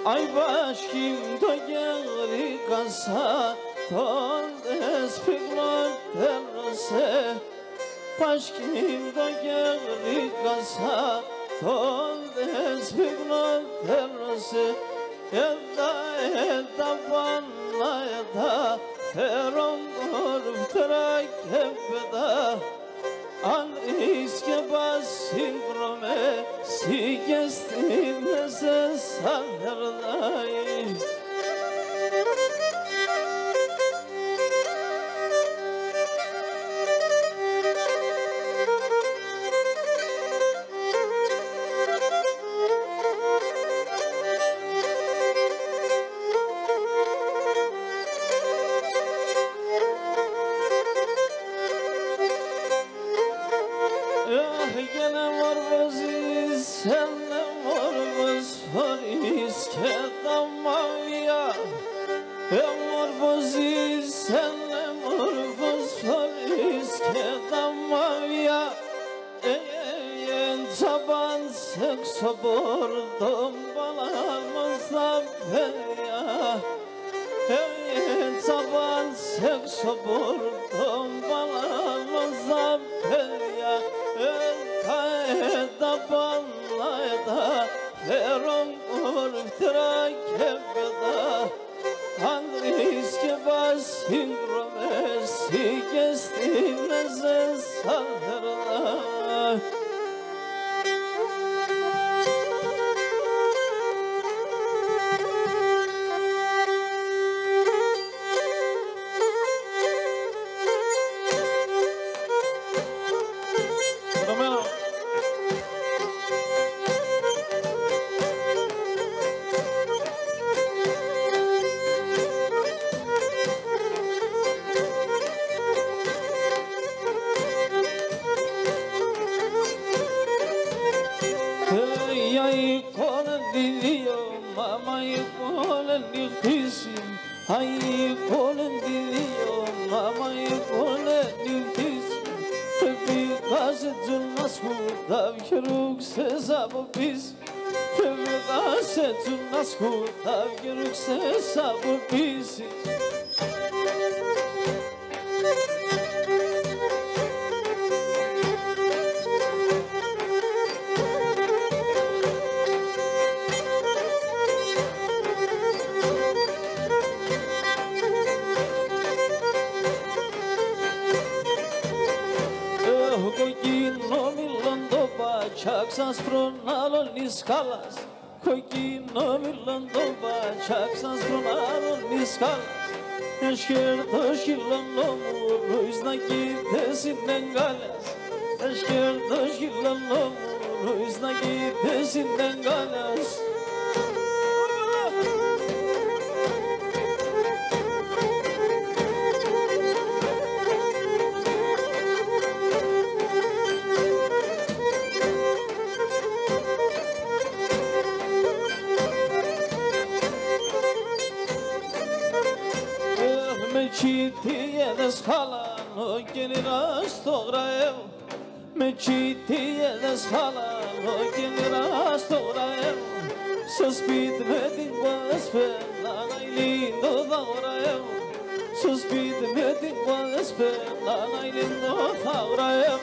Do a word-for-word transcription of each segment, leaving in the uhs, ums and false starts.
Ay başkim to geri kasa ton despiglon terse başkim to geri kasa ton despiglon terse Eda eda bana eda Feron korftara kebeda An iske basin brome Si gestin nese sanırday Senle morbos faris kedamavia Morbozis senle morbos faris kedamavia En taban sekso bordom balamasa peria En taban sekso bordom balamasa peria En kaeda banlayda Feron korftara kebeda Andriske basin gromesi Gestineze saldırda Ay kolen diyor, mamay kolen nefesim. Ay kolen diyor, mamay kolen nefesim. Tebi gazetun nasıl davşeruk sesabı biz. Tebi gazetun nasıl davşeruk sesabı biz. Čaksas pronalo niskalas Kojkino milando ba Čaksas pronalo niskalas Eşker toşkilano Ruiz naki tesinden galas Eşker toşkilano Ruiz naki tesinden galas Mečitije da shalano generas tograev Mečitije da shalano generas tograev Sospit medin vaspe nanay lindo dagraev Sospit medin vaspe nanay lindo dagraev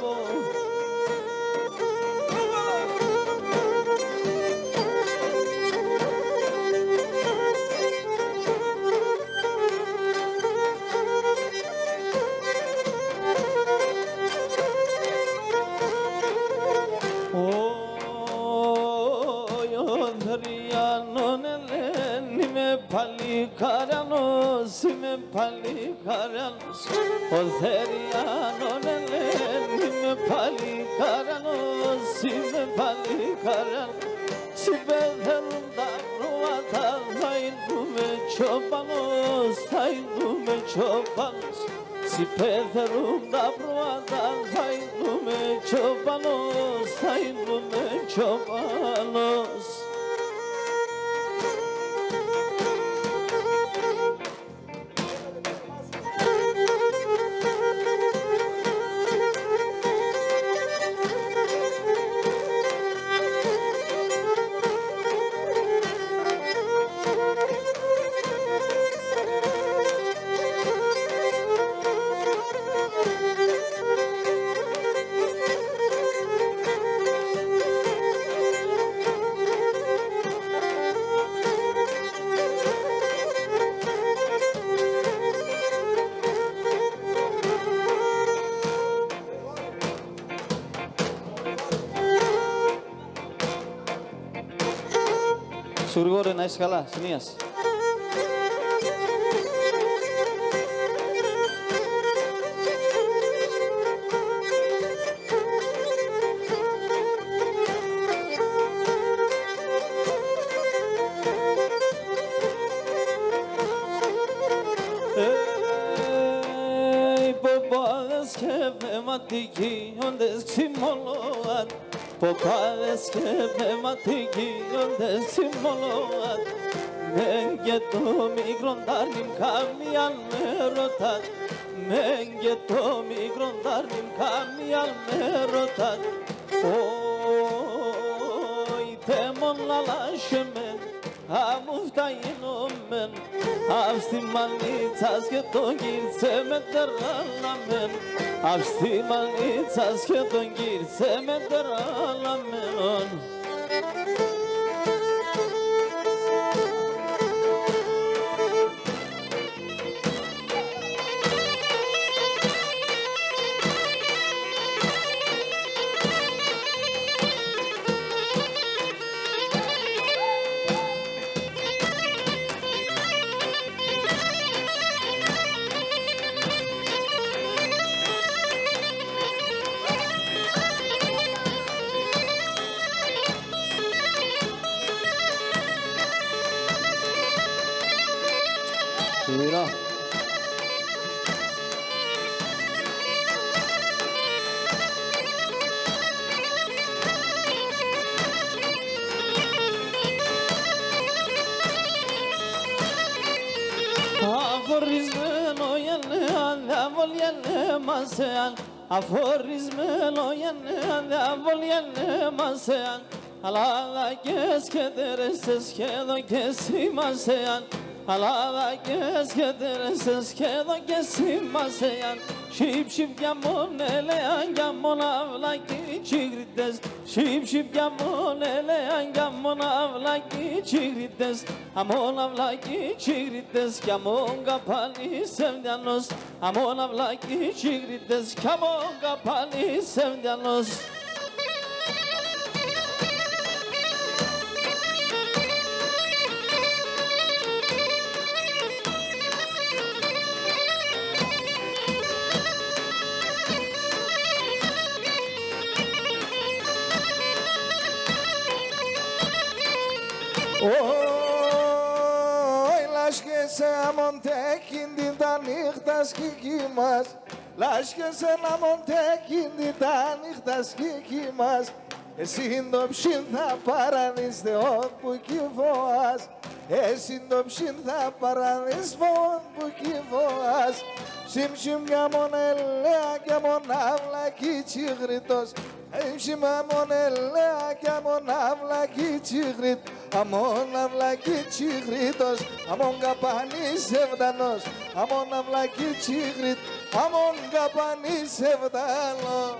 Pali karano, sime pali karano, Otheriano nele, nime pali karano, sime pali karano, Sibetherum da ruata, Tainume chopanos, Tainume chopanos, Sibetherum da ruata, Tainume chopanos, Tainume chopanos. Σου Γρηγόρη, να είσαι καλά, συνείας. Οντες ξυμολόαν, ποπάδες και πνευματικοί οντες ξυμολόαν. Μεν και το μικρό τάρνιμ καμίαν με ρωτάν, μεν και το μικρό τάρνιμ καμίαν με ρωτάν. Όι τέμον λαλάσχεμεν, αμού φταγινόμεν, αυστι μανίτσας και τον κύρτσε με τεράλαμεν. Αυστι μανίτσας και τον κύρτσε με τεράλαμεν. Mira. Αφορισμένο είναι αδιαβολιένε μας εάν, αφορισμένο είναι αδιαβολιένε μας εάν, αλλά και σκέτερες σχεδόν και σήμασεαν. Αλλά και σχέτερες σχεδόν και σήμασεαν. Σιπ σιπ για μόν ελεάν για μόν αυλακοί τσιγρίτες. Σιπ σιπ για μόν ελεάν για μόν αυλακοί τσιγρίτες. Αμόν αυλακοί τσιγρίτες κι αμόν καπάνι σεμδιανός. Αμόν αυλακοί τσιγρίτες κι αμόν καπάνι σεμδιανός. Όι λάσκεσαι αμοντέκιντι τα νύχτα σκική μας. Λάσκεσαι αμοντέκιντι τα νύχτα σκική μας. Εσύ το ψήν θα παραδείς Θεόν που κυβόας. Εσύ το ψήν θα παραδείς Θεόν που κυβόας. Σιμ σιμ για μονελέα και μοναύλακι τσιγριτός. Έμψημα μονελέα και μοναύλακι τσιγριτ. Αμόν αυλακί τσιγρίτος, αμόν καπανής ευδανός. Αμόν αυλακί τσιγρίτ, αμόν καπανής ευδανός.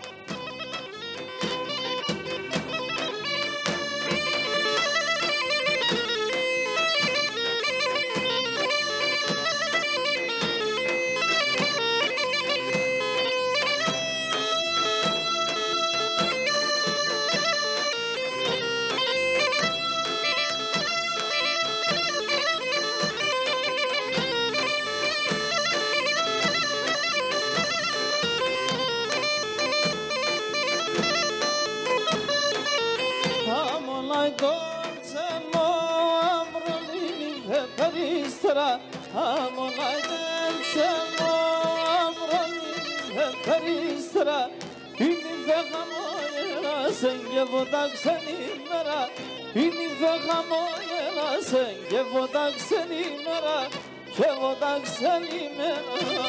Και βοτά ξενήμερα, είναι χαμόγελασαι και βοτά ξενήμερα, και βοτά ξενήμερα.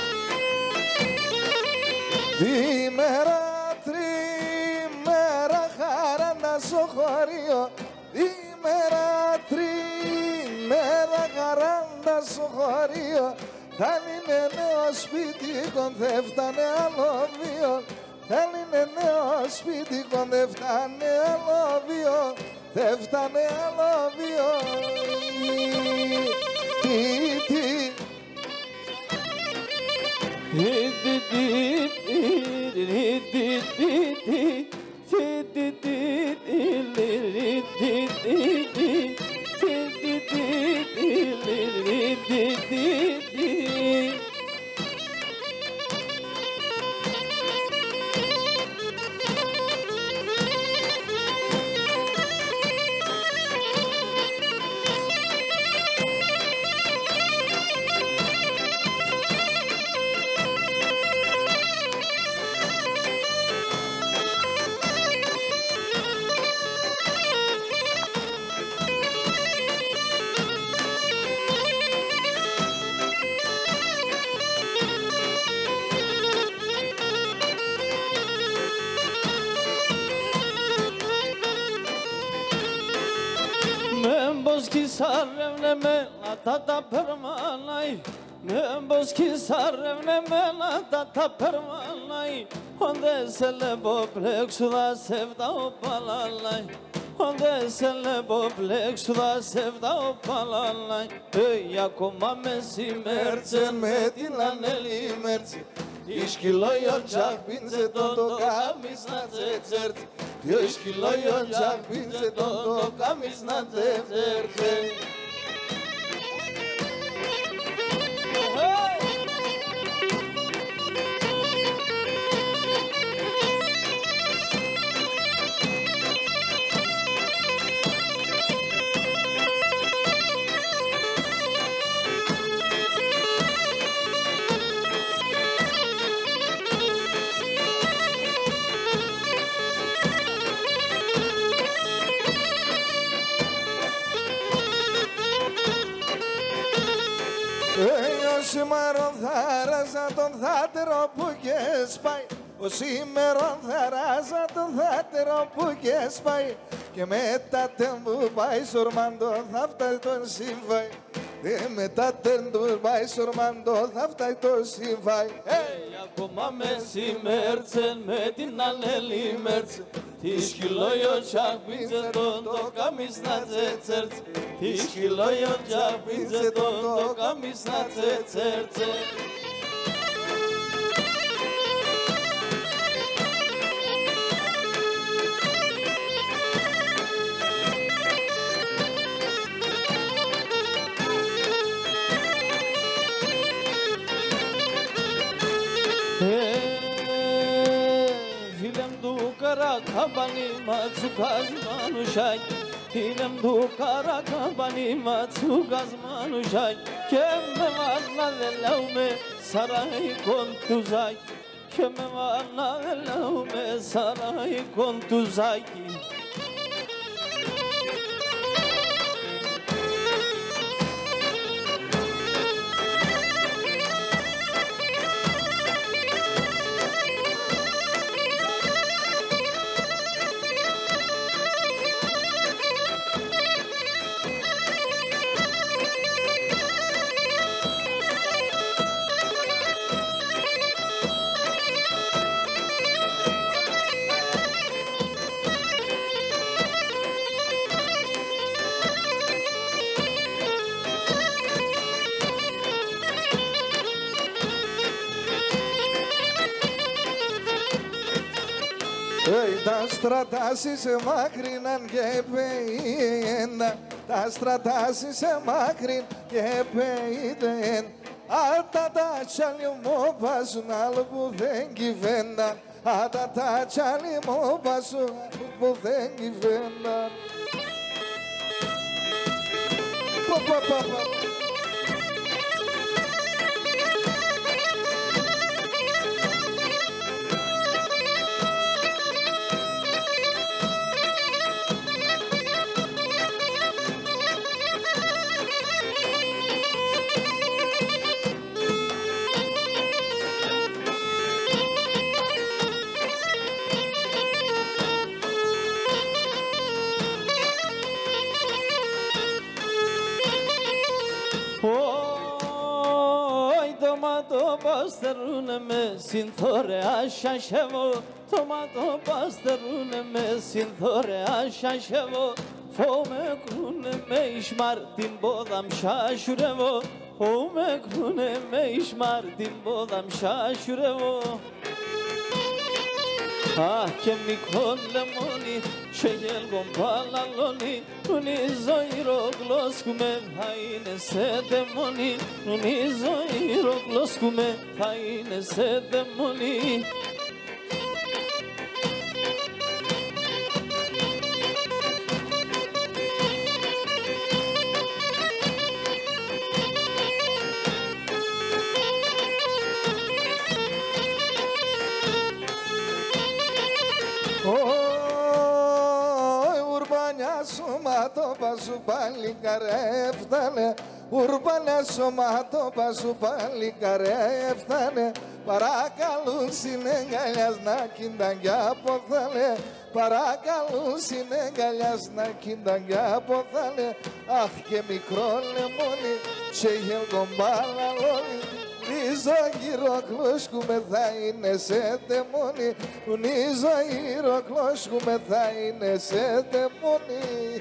Διμέρα, τριμέρα, χωρίο, ημέρα τρίμερα καράντα στο χωρίο. Θα είναι νέο σπίτι, δεν φτάνε άλλο βίο. Θα είναι νέο σπίτι, δεν φτάνε άλλο βίο. Δεν φτάνε άλλο βίο. Τι, τι. Sarevne mela tata permanai, nembos ki sarevne mela tata permanai. Onde se lebo plexula sevda opalalai, onde se lebo plexula sevda opalalai. Hey akoma mesi mercen me tin aneli merci, iskilo yonchak binze tondo kamis na tzert. Iskilo yonchak binze tondo kamis na tzert. Ο σήμερον θα ράζα τον θάτερο που και σπάει. Ο σήμερον θα ράζα τον θάτερο που και σπάει. Και μετά τεν που πάει σορμάντο θα φτάσει τον σύμβαει. Και μετά τεν που πάει σορμάντο θα φτάσει τον σύμβαει. Ακόμα μεσημέρτσεν με την ανέλη μέρτσε. Τι σκυλόιο τσαπίτσε τον το καμίς να τσέτσερτσε. Τι σκυλόιο τσαπίτσε τον το καμίς να τσέτσερτσε. Karakabani matsu gazmanu shay, hilem du karakabani matsu gazmanu shay. Keme varna velaume saray kontuzay, keme varna velaume saray kontuzay. Τα στρατάσι σε μάκρυναν και πέιντεν, τα στρατάσι σε μάκρυν και πέιντεν. Άτα τα τσάλι μου πάσουν άλλο που δεν κυβέναν, άτα τα τσάλι μου πάσουν που δεν κυβέναν. tomato pastarune me sintore ashashevo tomato pastarune me sintore ashashevo fome krune me ishmartin bodam shashurevo fome krune me ishmartin bodam shashurevo Ah, che mi collemoni, sceglie gompalaloni, unizoiro gloskume, haine sedemoni, unizoiro gloskume, haine sedemoni. Σωμάτο πασου πάλι καρέ έφτανε Ουρμπανέ σωμάτο πασου πάλι καρέ έφτανε Παρακαλούν συνέγκαλιας να κίνταν κι αποθάνε Παρακαλούν συνέγκαλιας να κίνταν κι αποθάνε Αχ και μικρό λεμόνι και γελκομπάλαλόνι Νίζο γύρω κλώσκουμε θα είναι σε τεμόνι Νίζο γύρω κλώσκουμε θα είναι σε τεμόνι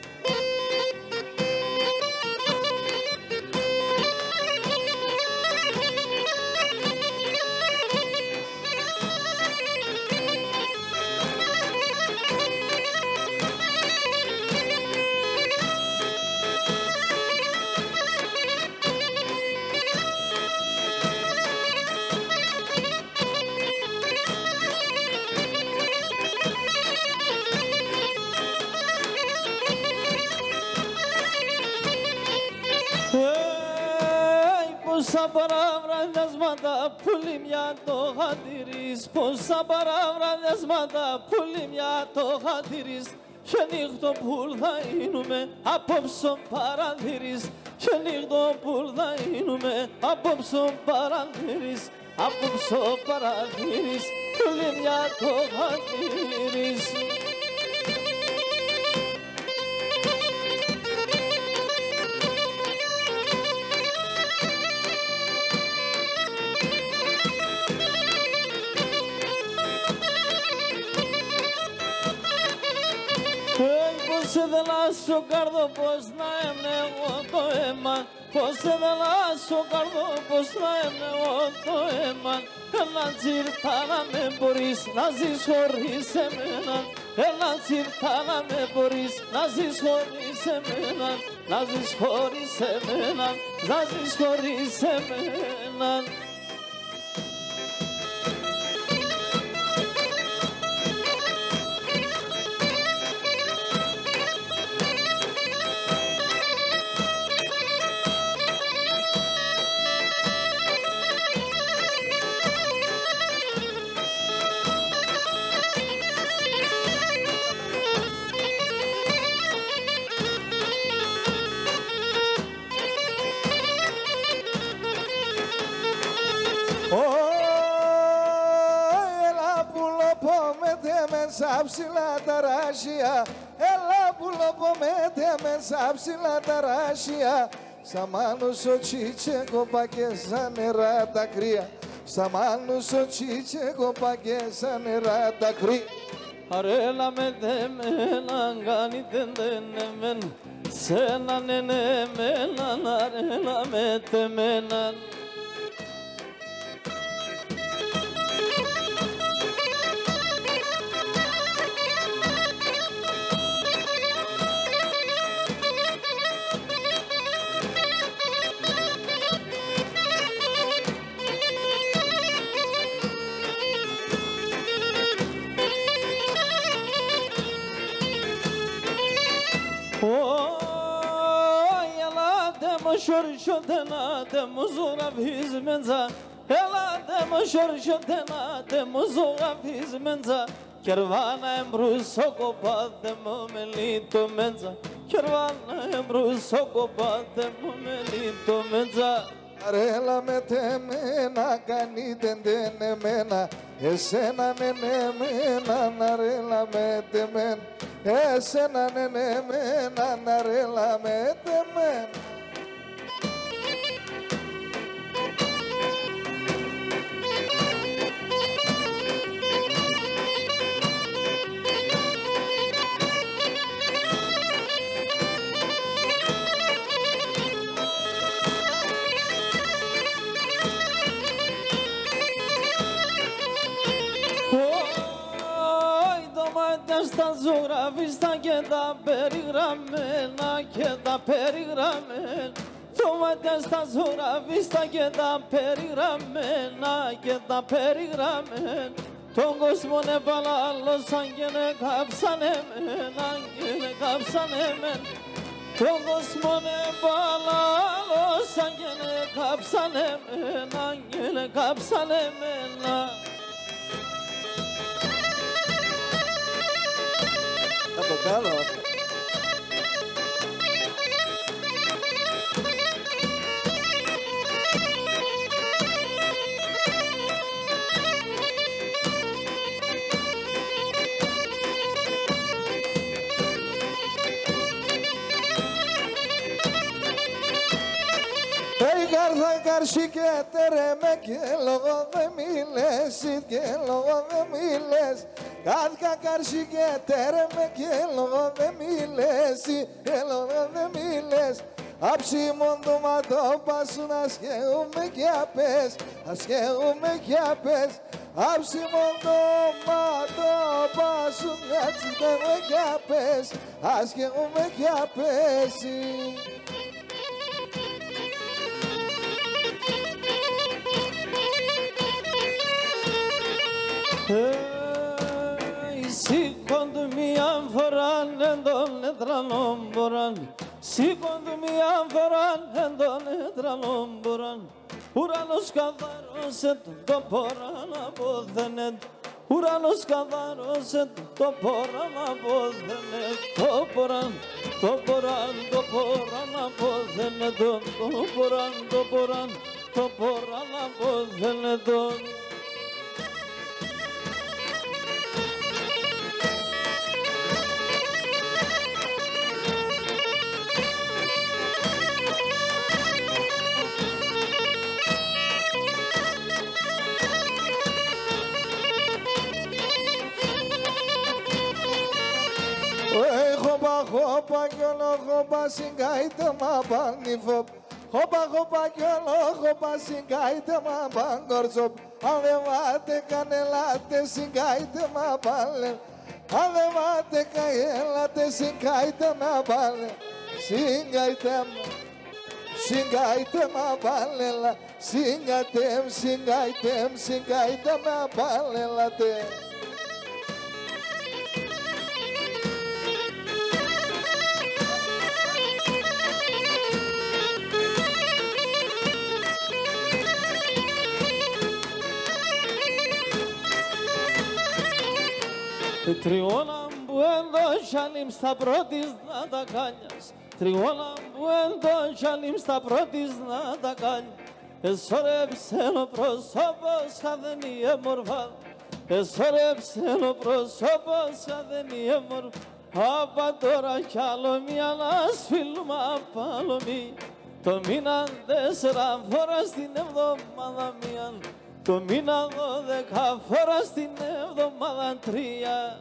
Πόσα παραβραδιάσματα πουλήμια το χατήρις Πόσα παραβραδιάσματα πουλήμια το χατήρις Και νύχτο που θα γίνουμε απόψε παραδείρεις Και νύχτο που θα γίνουμε απόψε παραδείρεις Απόψε παραδείρεις πουλήμια το χατήρις Πώς σε δελάσω καρδό, πώς να έμνεγω το αίμα Πώς σε δελάσω καρδό, πώς να έμνεγω το αίμα Έλα τσιρτά να με μπορείς να ζεις χωρίς εμένα Έλα τσιρτά να με μπορείς να ζεις χωρίς εμένα Να ζεις χωρίς εμένα, να ζεις χωρίς εμένα Μέσα ψηλά τα ράσια, έλα που λοπομέτε μέσα ψηλά τα ράσια. Στα μάνους ο τσίτσε κοπακέ σαν νερά τα κρύα. Στα μάνους ο τσίτσε κοπακέ σαν νερά τα κρύα. Αρέλα με δεμένα, κάνει τεντενεμένα, σένα νενεμένα, αρέλα με τεμένα. Şorşotena de muzura hizmenza Ela de şorşotena de muzura hizmenza Kervana emru sokopa de momelito menza Kervana emru sokopa de momelito menza Αρέλα με τεμένα, κάνει τεντενεμένα, εσένα νενεμένα, αρέλα με τεμένα, εσένα νενεμένα, αρέλα με τεμένα. στα ζωγραφίστα και τα περιγραμμένα και τα περιγραμμένα. Το μάτια στα ζωγραφίστα και τα περιγραμμένα και τα περιγραμμένα. Τον κόσμο ναι παλάλωσαν και ναι κάψανε εμένα και ναι κάψανε εμένα. Τον κόσμο ναι παλάλωσαν και ναι κάψανε εμένα και ναι κάψανε εμένα. Θα το κάνω. Καρδά καρσί και τερέμε και λόγω δε μίλες και λόγω δε μίλες. Καρδά καρσί και τερέμε και λόγω δε μίλες και λόγω δε μίλες. Αψίμον το ματώ πάσουν ασχέουμε και απές, ασχέουμε και απές. Αψίμον το ματώ πάσουν ασχέουμε και απές, ασχέουμε και απές. Σήκονται μια φορά εν τον έτρανον μποράν, σήκονται μια φορά εν τον έτρανον μποράν. Ουρανός καθάρωσε το πόραν απόθενε, ουρανός καθάρωσε το πόραν απόθενε. Το πόραν, το πόραν, το πόραν απόθενε τον, το πόραν, το πόραν, το πόραν απόθενε τον. Χόπα, χόπα κι όλο χόπα συγκάιτε μα πανιφόπ. Χόπα, χόπα κι όλο χόπα συγκάιτε μα πανκορσόπ. Ανεβάτε κανελάτε συγκάιτε μα πάλε. Ανεβάτε κανελάτε συγκάιτε μα πάλε. Συγκάιτε μα, συγκάιτε μα πάλε. Συγκάιτε, συγκάιτε, συγκάιτε μα πάλε. Τριόλα που εντός στα πρώτης να τα κάνιας, τριόλα που εντός στα πρώτης να τα κάνιας. Εσωρέψε ο πρόσωπος χαδενή μορφά, εσωρέψε ο πρόσωπος χαδενή μορφά. Απα τώρα κι άλλο μία να σφίλουμε απ' άλλο μία. Το μήνα τέσσερα φορά στην εβδομάδα μία, το μήνα δώδεκα φορά στην εβδομάδα τρία.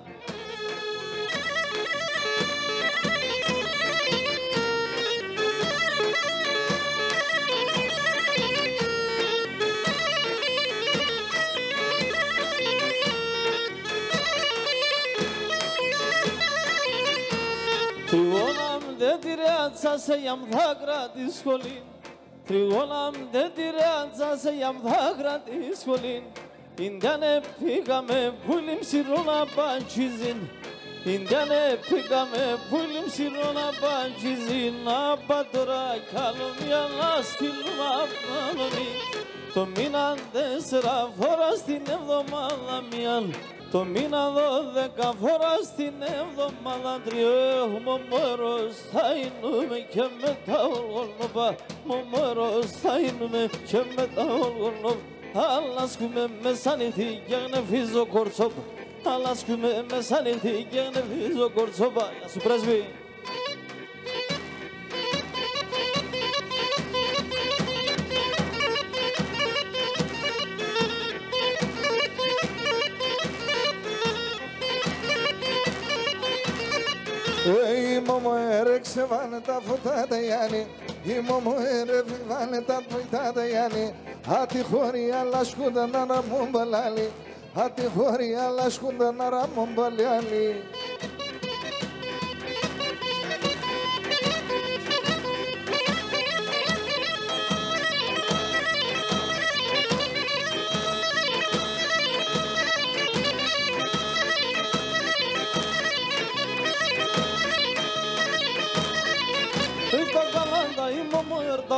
Τριγώναμ δεν τη ρεάτσα για μδάκρα τη σχολή. Τριγώναμ δεν τη ρεάτσα για μδάκρα τη σχολή. Ινδιάνε πήγαμε πουλιμ σιρόνα παντζίζιν. Ινδιάνε πήγαμε πουλιμ σιρόνα παντζίζιν. Απα τώρα κι άλλο μια να στείλουμε απάνω μη. Το μήνα τέσσερα φορά στην εβδομάδα μια. Το μήνα δώδεκα φορά στην εβδομάδα τρία. Μωρός θα εινούμε και μετά ολγονοπα. Μωρός θα εινούμε και μετά ολγονοπα. Αλλάσκουμε μεσάνυχτη και γνεφίζω κορτσόπα. Αλλάσκουμε μεσάνυχτη και γνεφίζω κορτσόπα. Γεια σου πρέσβη. Η μόμο έρεξε βάνε τα φωτά τα Γιάννη. Η μόμο έρεξε βάνε τα φωτά τα Γιάννη. Άτι χώρι αλλά σκούντα να ραμούν μπαλάλι. Άτι χώρι αλλά σκούντα να ραμούν μπαλάλι.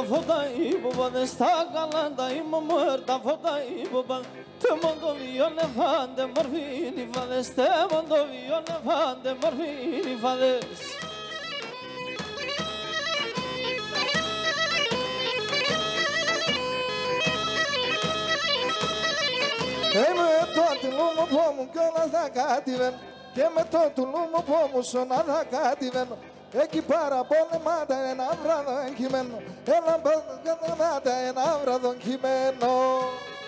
foda i boba sta galanda i muerta foda i boba te mondo vio ne fande morfini fades te mondo vio ne fande morfini fades E me tot lumu pomu că la zakativen Ke me tot lumu pomu sona zakativen Eki para bone mata en avradon kimeno Ela bone mata en avradon kimeno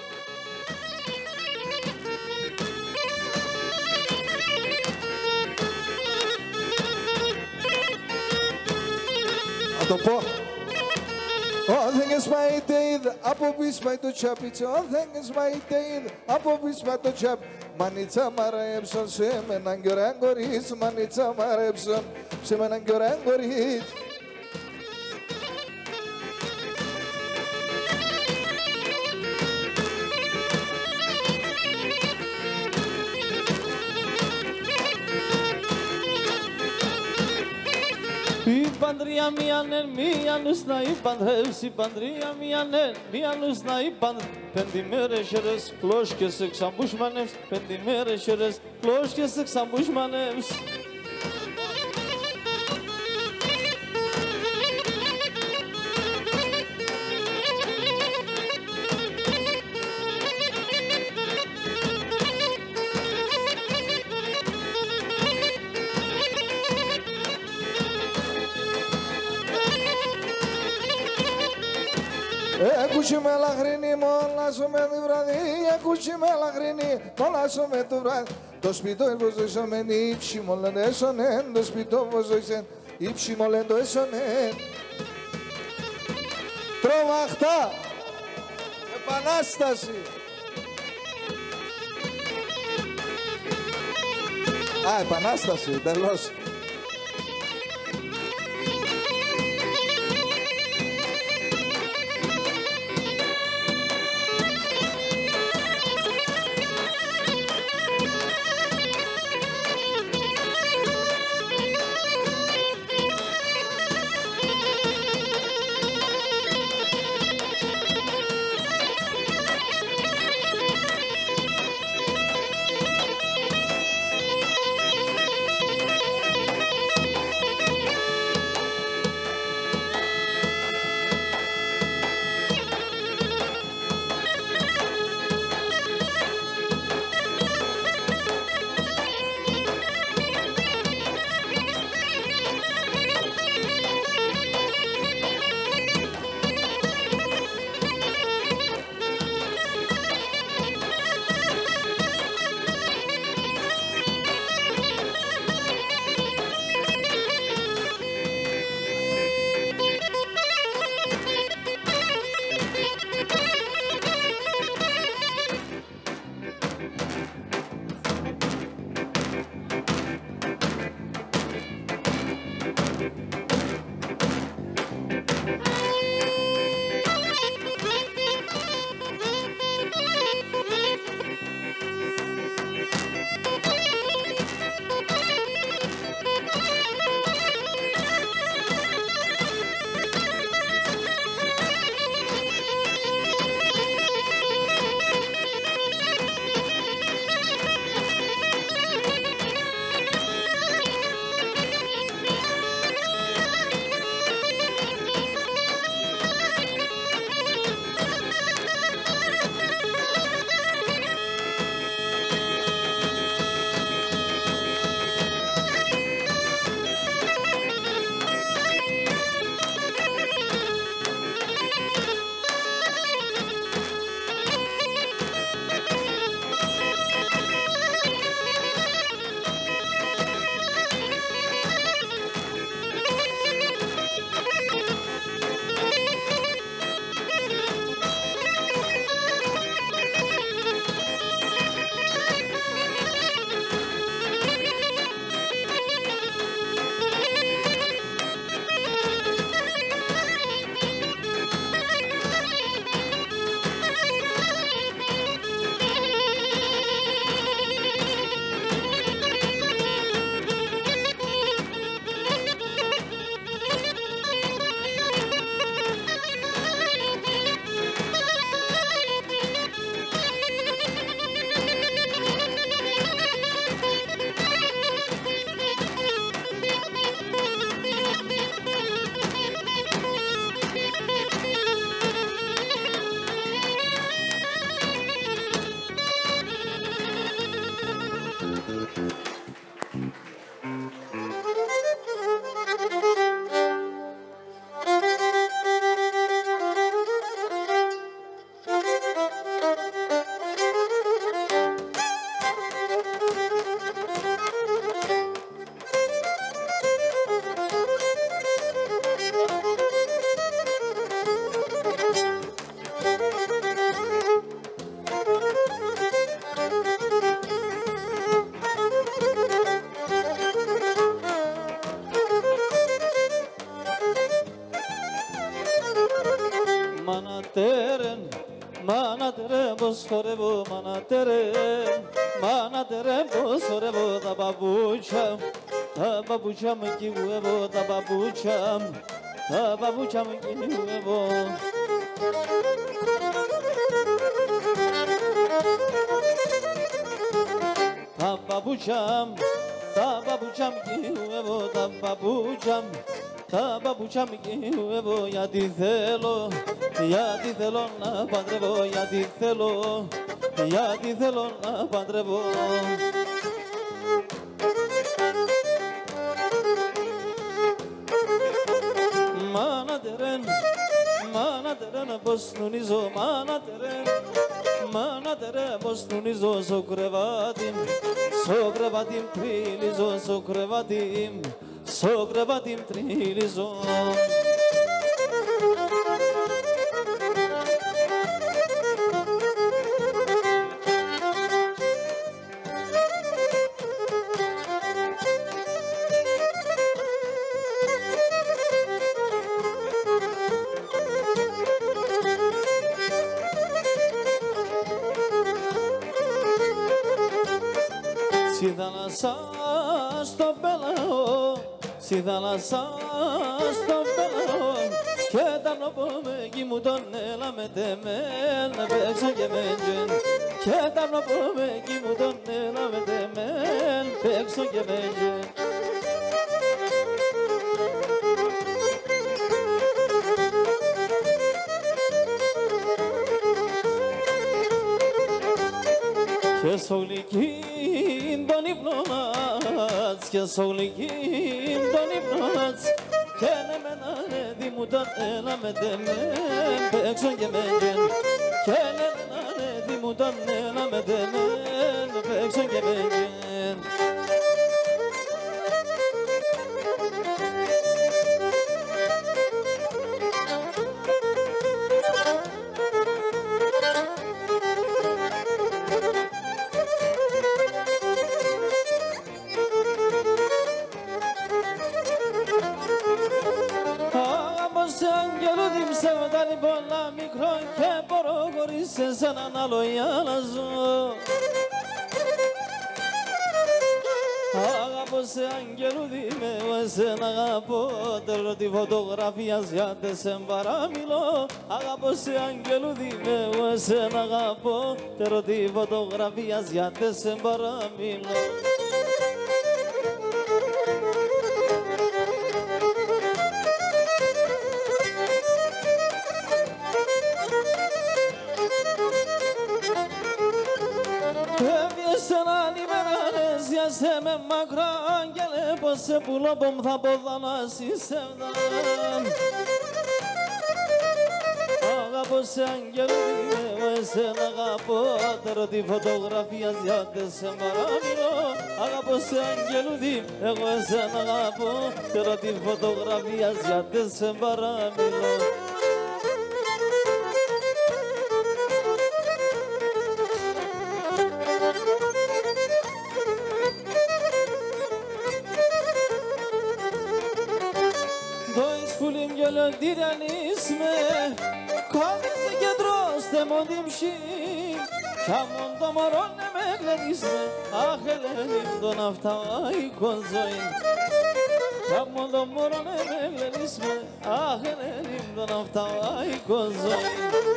A to po O thengis mai teid apo bis mai to chapice O thengis mai teid apo bis mai to chap Manica mara epson se menangorangoris Manica mara epson se menangorangoris I pandria mia nen mia nusna i pandreus i pandria mia nen mia nusna i pand pendimere şeres kloşke sık sambushmanems pendimere şeres kloşke sık sambushmanems Ακούσει με λαχρινή, μόλασο με το βράδυ. Ακούσει με λαχρινή, μόλασο με το βράδυ. Το σπιτό υποζωίσαμε ύψη μολέντο έσωνεν. Το σπιτό υποζωίσαν ύψη μολέντο έσωνεν. Τρομαχτά, επανάσταση. Α, επανάσταση, τελώς. Manatere boskorebo manatere Manatere boskorebo da babucham Da babucham ki huevo da babucham Da babucham ki huevo Da babucham Da babucham ki huevo da babucham Τα παπούτσια μου κύβω γιατί θέλω, γιατί θέλω να παντρεύω, γιατί θέλω, γιατί θέλω να παντρεύω. Μάνα τερέν, μάνα τερέν πως νουνίζω, μάνα τερέν, μάνα τερέν πως νουνίζω στο κρεβάτι, στο κρεβάτι τριλίζω, στο κρεβάτι. Στο κρεβάτι μ' τριλίζω Στη θάλασσα στο πελαό Στη θάλασσα στον πελαό και τα νοπομέγι μου τον έλαμε τεμέν να παίξω και μέντζεν και τα νοπομέγι μου τον έλαμε τεμέν παίξω και μέντζεν και στο γλυκήν τον ύπνονας και στο γλυκήν τον ύπνονας και ναι με να νέδι μου τον έλαμε τεμέν παίξω και μέντζεν και ναι με να νέδι μου τον έλαμε τεμέν παίξω και μέντζεν πολλά μικρό και μπορώ χωρίς εσέναν άλλο για να ζω Αγαπώ σε αγγελούδι με εσένα αγαπώ Τέλω τη φωτογραφία γιατί σε παραμιλώ Αγαπώ σε αγγελούδι με εσένα αγαπώ Τέλω τη φωτογραφία γιατί σε παραμιλώ σε με μακρά άγγελε πως σε πουλώ πομ θα ποδανάσει σε βδαν Αγαπώ σε αγγελούδι με εσένα αγαπώ Τερω τη φωτογραφία γιατί σε παραμιλώ Αγαπώ σε αγγελούδι εγώ εσένα αγαπώ Τερω τη φωτογραφία γιατί σε παραμιλώ Διρανίσμε, κόβεσαι και τρώστε μου την ψή κι αμόν το μωρό ναι με γλεντίσμε αχ Ελένη τον αυταίκο ζωή κι αμόν το μωρό ναι με γλεντίσμε αχ Ελένη τον αυταίκο ζωή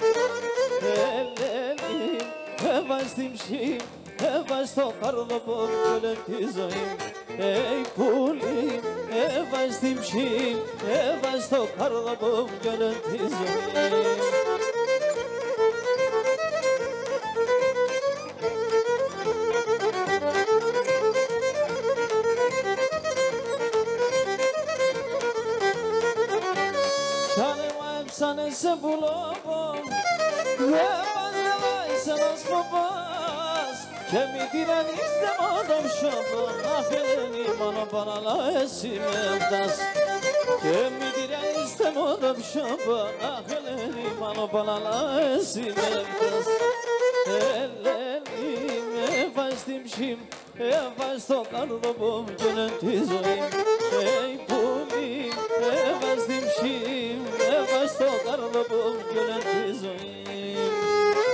Ελένη, έβας την ψή έβας το καρδοπό όλη τη ζωή Ει πουλί, έβας την ψή, έβας το καρδοπό όλη τη ζωή Σάνε μου έψανε σε πουλόπο, δεν πας δεν πάει σε ένας ποπάς και μη τυραννίστε μόνο τον σώπο, αχ Ελένη μόνο παραλά εσύ με φτάς και μη τυραννίστε μόνο τον σώπο, αχ Ελένη μόνο παραλά εσύ με φτάς Ελένη με έβας την ψή μου, έβας το καρδοπό μου κι όλη τη ζωή Ει πουλί, έβας την ψή μου, έβας το καρδοπό μου κι όλη τη ζωή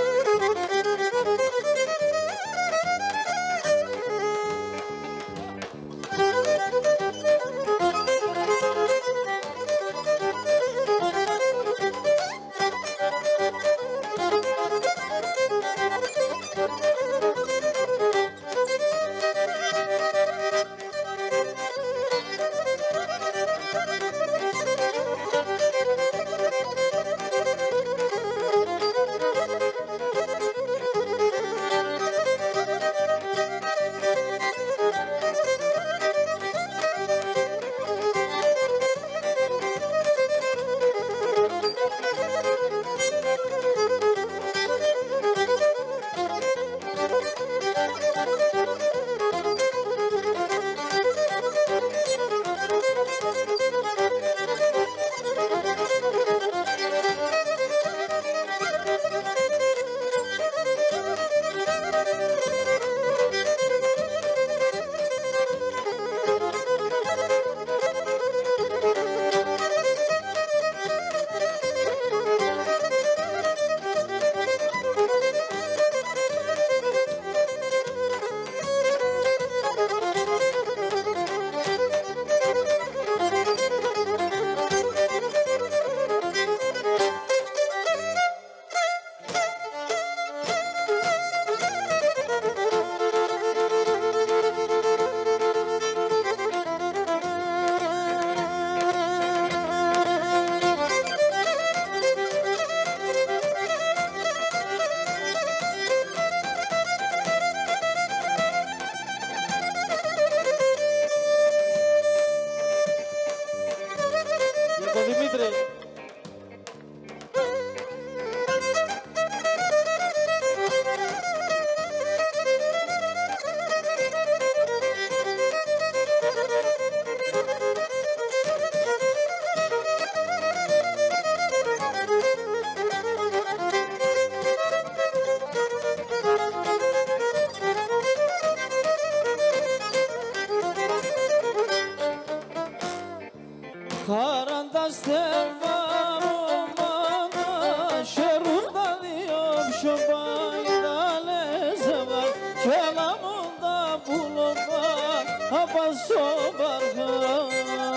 selamında bulunma Abaso barha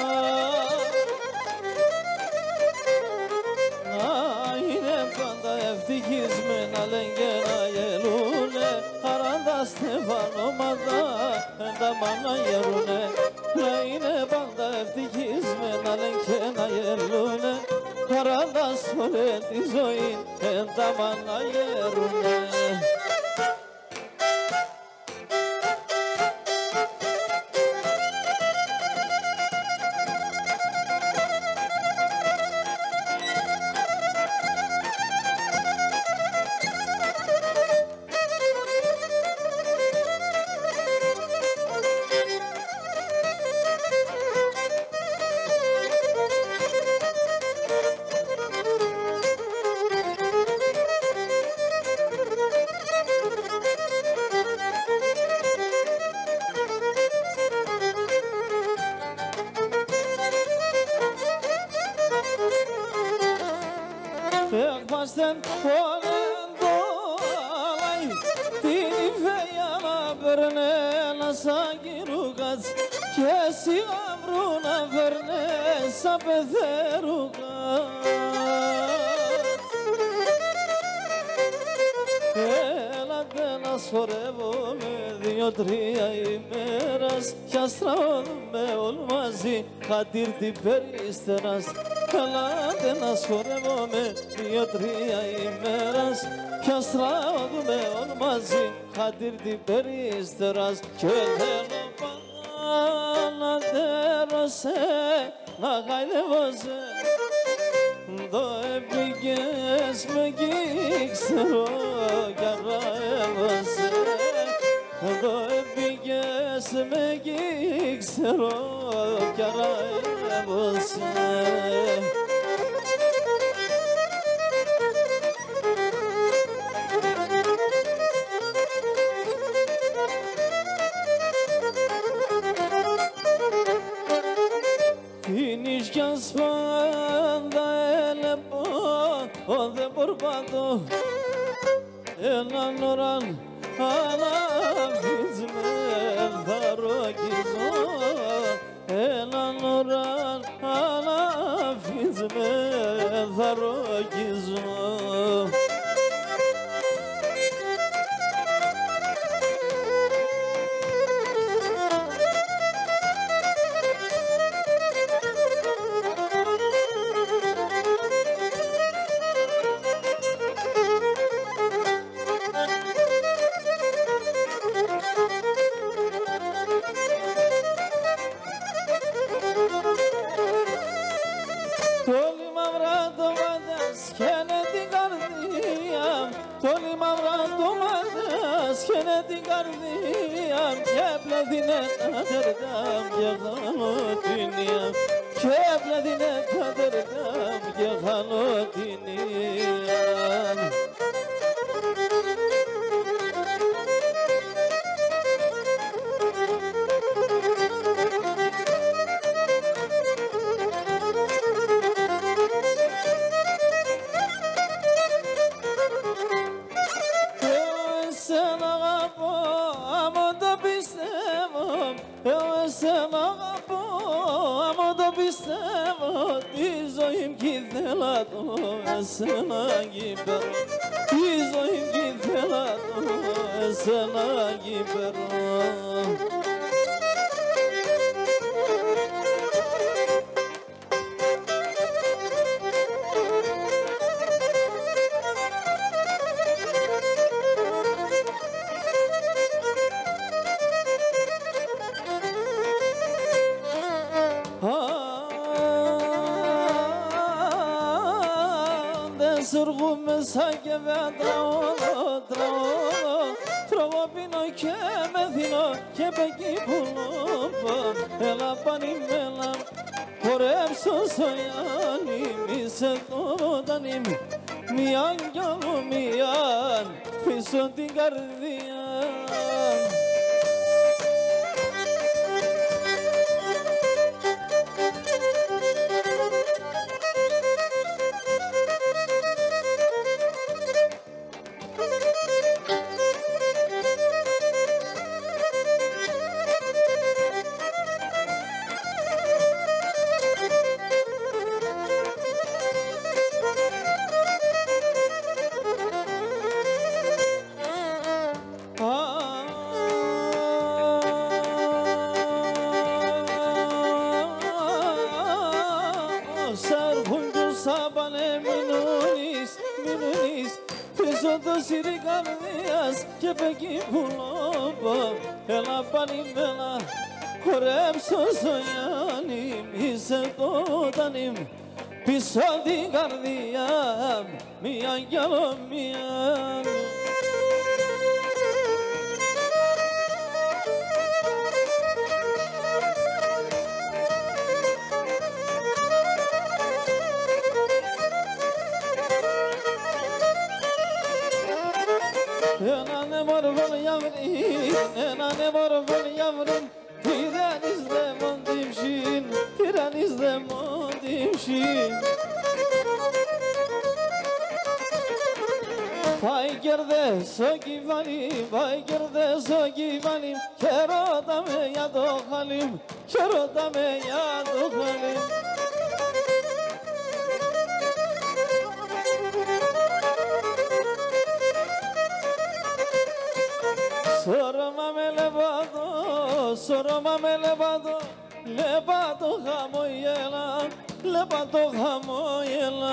Ayne banda eftik izmen alengena yelune Haranda Stefano mada endamana yerune Ayne banda eftik izmen alengena yelune Haranda soleti zoin endamana yerune Fekmasten ponendo alay Dini feyala berne nasa girugas Kesi amruna verne sapetherugas Έλα δεν ασφορεύω με δύο-τρία ημέρας κι αστραώδουμε όλοι μαζί χατήρ την περίστερας Έλα δεν ασφορεύω με δύο-τρία ημέρας κι αστραώδουμε όλοι μαζί χατήρ την περίστερας και θέλω πάντα να τέρωσε να γαϊδεύωσε το έπικες με κύξερο κι αράβασε το έπικες με κύξερο κι αράβασε Φίνεις κι ας πάντα έλεπω δεν μπορπάτω έναν ώραν αναβείς με θα ροκίζω έναν ώραν αναβείς με θα ροκίζω Πολύ μαύρα ντομάτες χαίνε την καρδία και πλέδινε τα τερτά και χαλοτινία και πλέδινε τα τερτά και χαλοτινία Εσένα γήπερο, η ζωή κι θέλω εσένα γήπερο Σουργούμε σαν και βέντραω, τραώ, τρώω πίνω και με δίνω και πεκί πουλώ έλα πανημέλα, χορέψω στο Ιάννη, μη σε τότανη, μιαν κι άλλο μιαν, πίσω την καρδιά. το σιρή καρδίας και πεκεί που λόγω. Έλα πάλι μέλα, χορέψω στο Γιάννη, είσαι το τανίμ. Πίσω την καρδιά, μία κι άλλο μία. Έναν εμόρφων γιαυρήν, έναν εμόρφων γιαυρήν, τυράννης δε μοντιμψήν, τυράννης δε μοντιμψήν. Πάει κερδές ο κυβάλι, πάει κερδές ο κυβάλι, και ρώτα με για το χαλίμ, και ρώτα με για το χαλίμ. Σώρωμα με λεβάτο, σώρωμα με λεβάτο, λεβάτο χαμογέλα, λεβάτο χαμογέλα.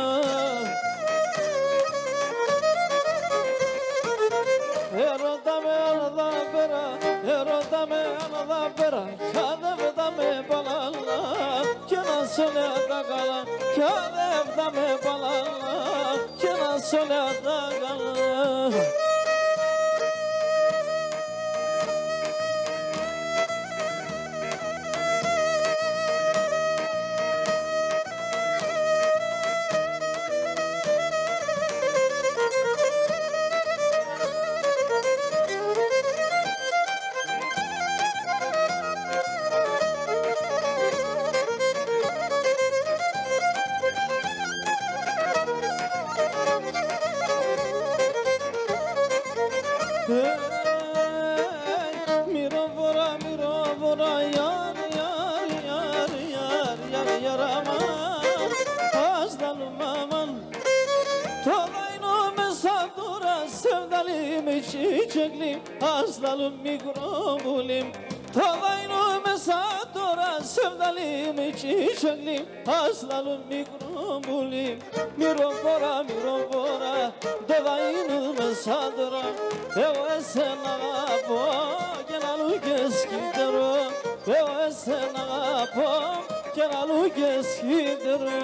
Ερώτα με άνοδα πέρα, ερώτα με άνοδα πέρα, κι αδεύτα με παλάλα, κι να σ' όλα τα καλά, κι αδεύτα με παλάλα, κι να σ' όλα τα καλά. Çiçeklim, aslanım mikrobulim. Tavayno mesatora sevdalim çiçeklim, aslanım mikrobulim. Mirovora, mirovora, tavayno mesatora, evo esena po, kenalu keskidero, evo esena po, kenalu keskidero.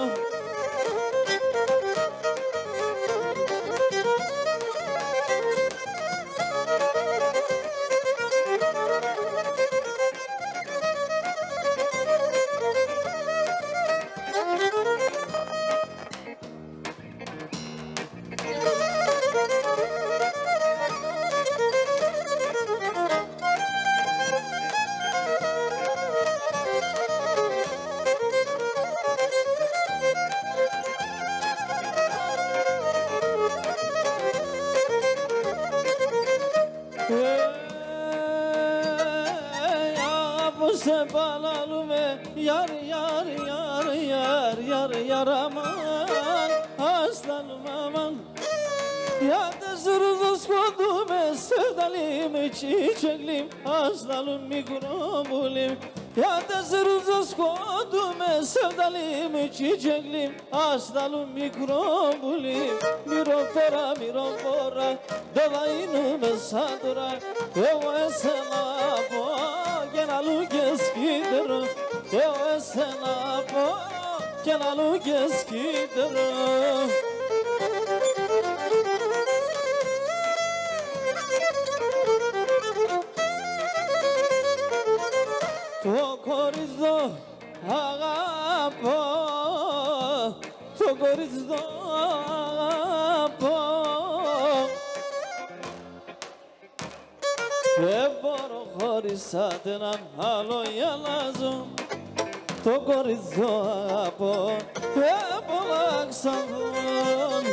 Se balalume yar yar yar yar yar yar aman aslanım aman. Ya da zırhız kodume sevdalim çiçeklim, aslanım mikrobulim. Ya da zırhız kodume sevdalim çiçeklim, aslanım mikrobulim. Mirovora mirovora davayını mesadura, evo esela bo kenalu keskidero, evo esela bo kenalu keskidero. Tokorizo agapo, tokorizo agapo. Eboro horisatenam halo yalazo, tokorizo agapo, ebolak sandon.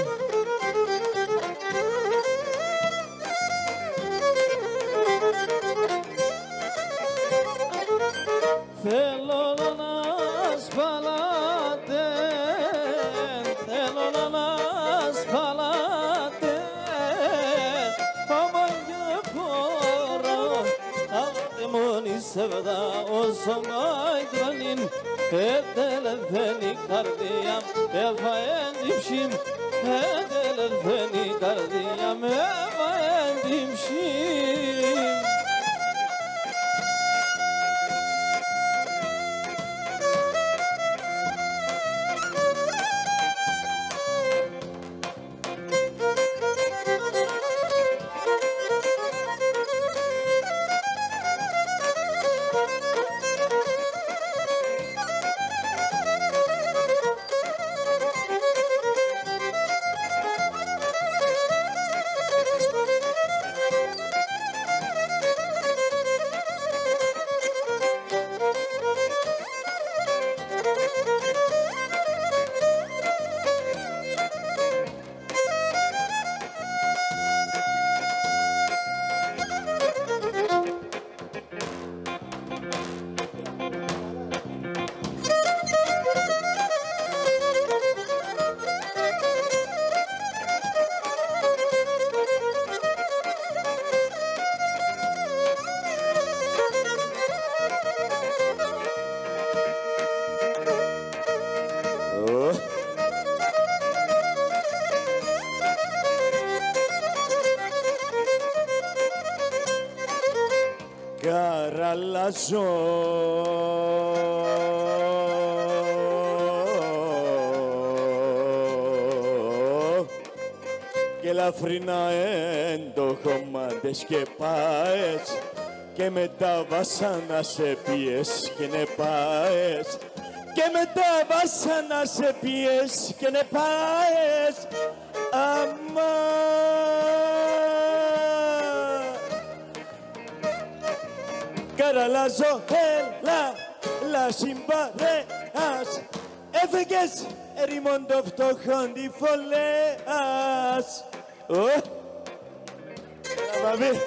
Θέλω να σπαλάτε, θέλω να σπαλάτε, όμως και μπορώ, αυτή μόνη σεβδά όσο μάιτρανին, ετελεφαίνει καρδιά, εφαέντυψιμ, ετελεφαίνει ελθένει η καρδία με έντυμψη. Καραλάζω και ελαφρινά εν το χωμάτες και πάες και με τα βάσανα σε πιες και νε πάες και με τα βάσανα σε πιες και νε πάες αμά. Καραλάζω, έλα, λα συμπαρέας, έφεγες ερημών το φτωχόν τη φωλέας. Ω, βαβί.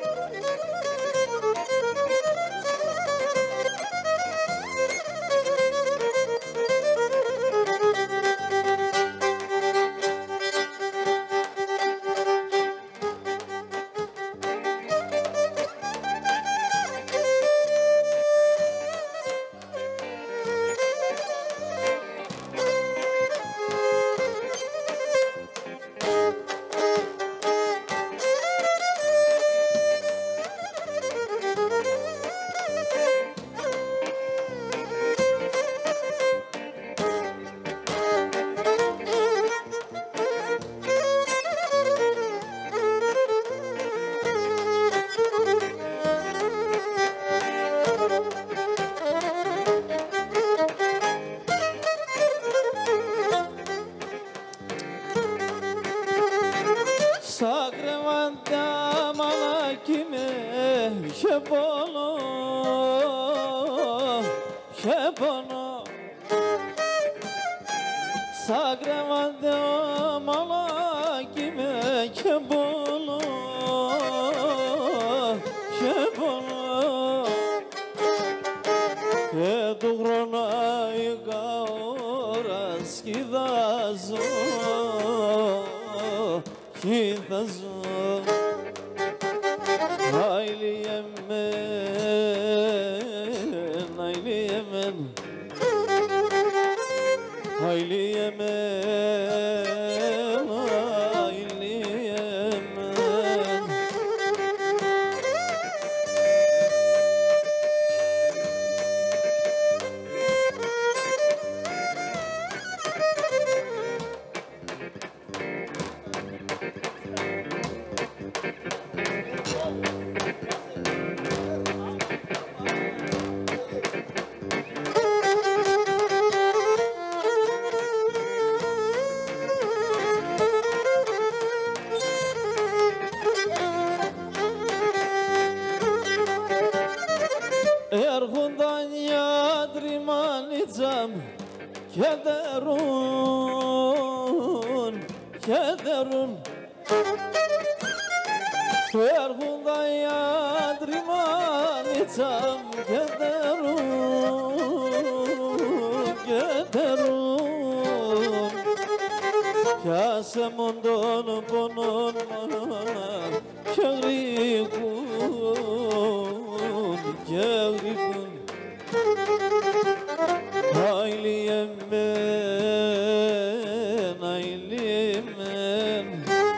Hayli yemen, hayli yemen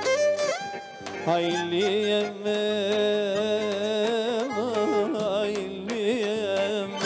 iliyeme iliyeme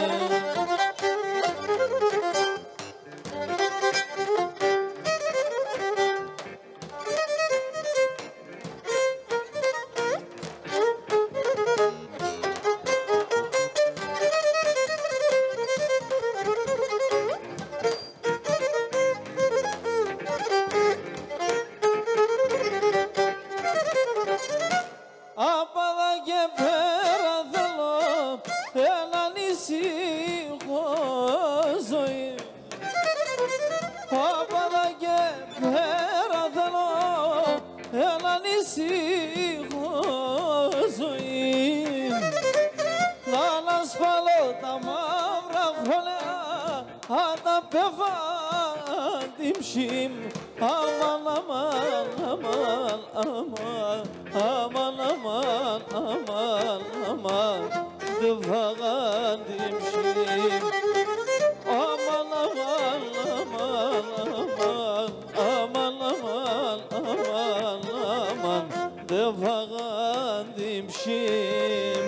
Aman aman aman aman aman aman aman aman dıfagan dimşim aman aman aman aman aman aman aman aman dıfagan dimşim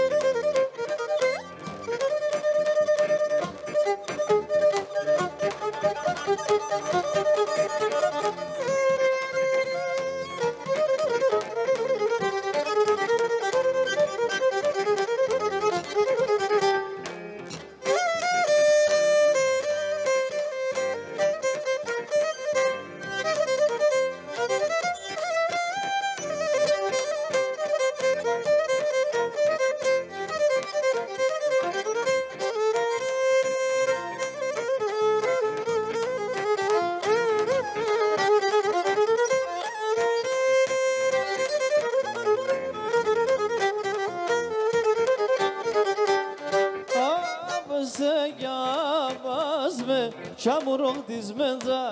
Çamuruk dizmeze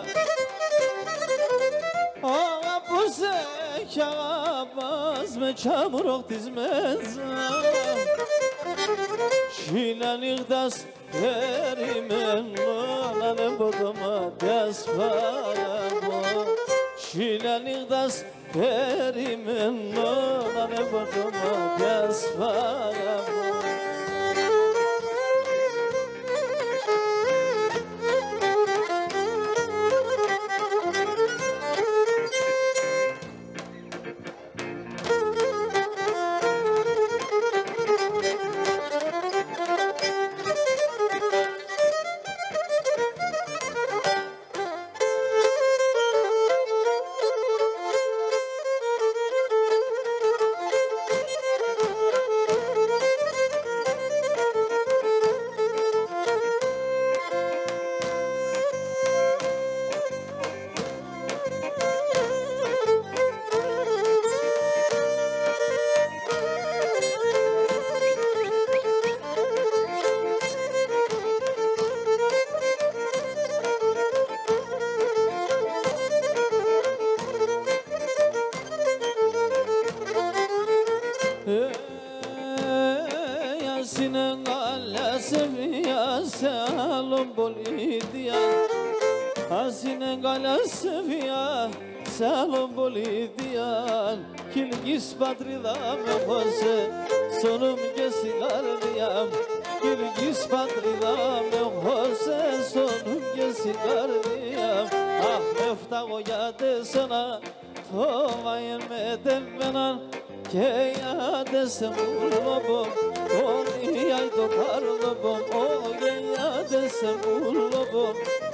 Ağa bu zekabaz me çamuruk dizmeze Şilen iğdas verimen Lanım boduma desparamo Şilen iğdas verimen Lanım boduma desparamo Yasin'in galesi salom bolidiyan Yasin'in galesi salom bolidiyan Kilgis padrida me jose sonum gesigar diyam Kilgis padrida me jose sonum gesigar diyam Ah meftago yade sana tovayen me demenan Que ya desem ulobom, o niyay dokar lobom, o ya desem ulobom.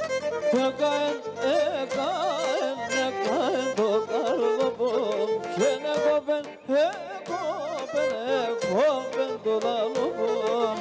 Ekaen, ekaen, ekaen dokar lobom, kene goben, he goben, he goben dola lobom.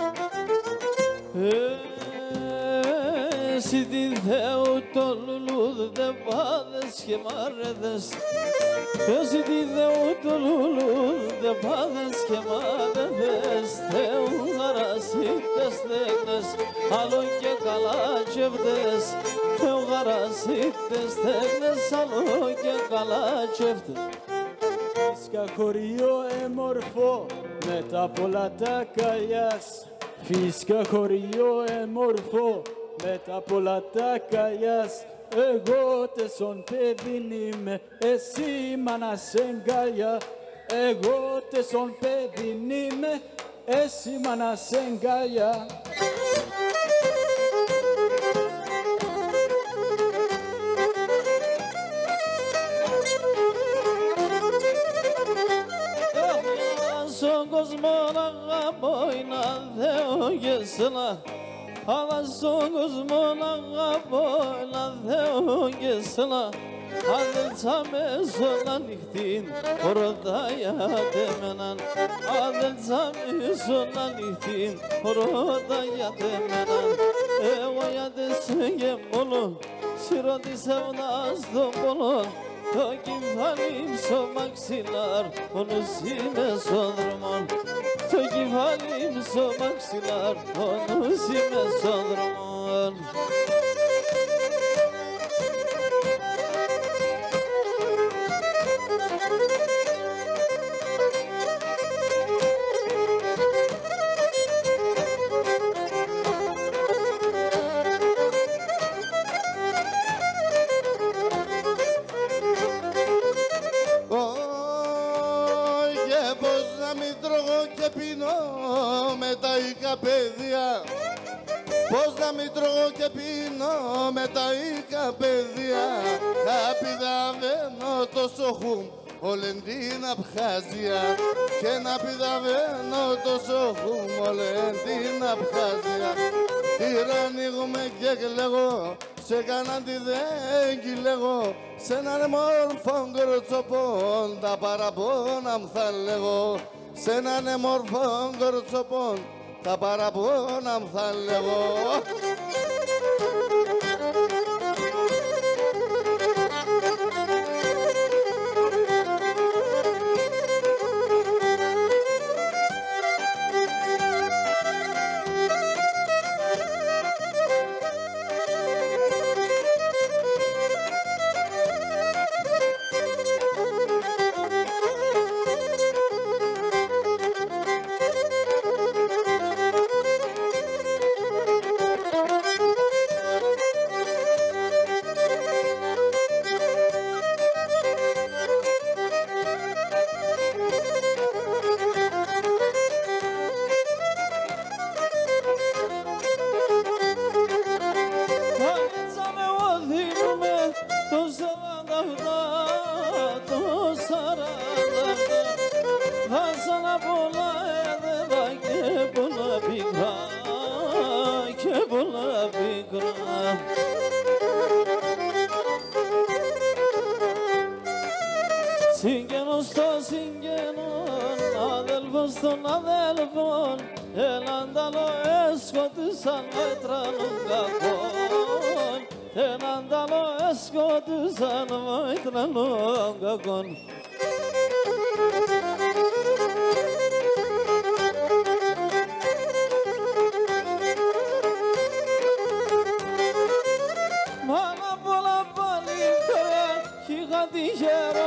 Sidin theo tolulu lulu de bades que maredes Ezi di de utu lulu de bades que maredes Te ugarasit desteknes Alon ke kala çevdes Te ugarasit desteknes Alon ke kala çevdes Φυσκα χωριό έμορφο μετά απ' όλα τα καλιάς. Φυσκα χωριό έμορφο μετά απ' όλα τα καλιάς. Εγώ τεσόν παιδιν είμαι, εσύ μάνα σεγκαλιά. Εγώ τεσόν παιδιν είμαι, εσύ μάνα σεγκαλιά. Στον κόσμο να αγαπώ να Θεό και σένα Αλλά στον κόσμο να αγαπώ να Θεό και σένα Αδελτσα με στον ανοιχτήν ρωτάει ατεμέναν Αδελτσα με στον ανοιχτήν ρωτάει ατεμέναν Εγώ γιατί σε γεμόλο σιρώτησα στον πόλο Το κεφάλι στο μαξιλάρ, μόνος είμαι στον δρόμο. Το κεφάλι στο μαξιλάρ, μόνος είμαι στον δρόμο. Παιδιά, πώς να μην τρώω και πίνω με τα οίκα παιδιά Απειδαβαίνω το σοχούμ όλεν την Απχάζια και να πειδαβαίνω το σοχούμ όλεν την Απχάζια Τύρα ανοίγουμε και κλαίγω, σε κανέναν τη δεν λέγω σε έναν μόρφο κορτσοπών τα παραπώνα μου θα λέγω σε έναν μόρφο κορτσοπών τα παραπώνα μου θα λέγω. Συγγενός το συγγενόν, αδελφός τον αδελφόν έναν άλλο έσκοτουσαν μέτρανον κακόν έναν άλλο έσκοτουσαν μέτρανον κακόν Μάνα πολλά πάλι τώρα κι είχα τυχερό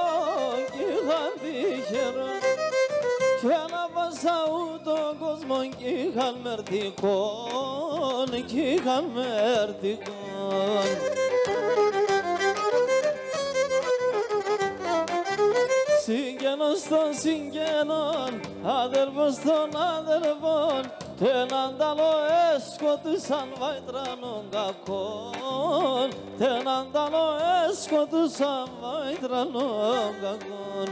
κι ανάβασα ούτω κόσμο κι είχαν μερτικόν κι είχαν μερτικόν Συγγενός των συγγενών, αδελφός των αδελφών κι έναν άλλο έσκοτουσαν βαϊτρανον κακόν κι έναν άλλο έσκοτουσαν βαϊτρανον κακόν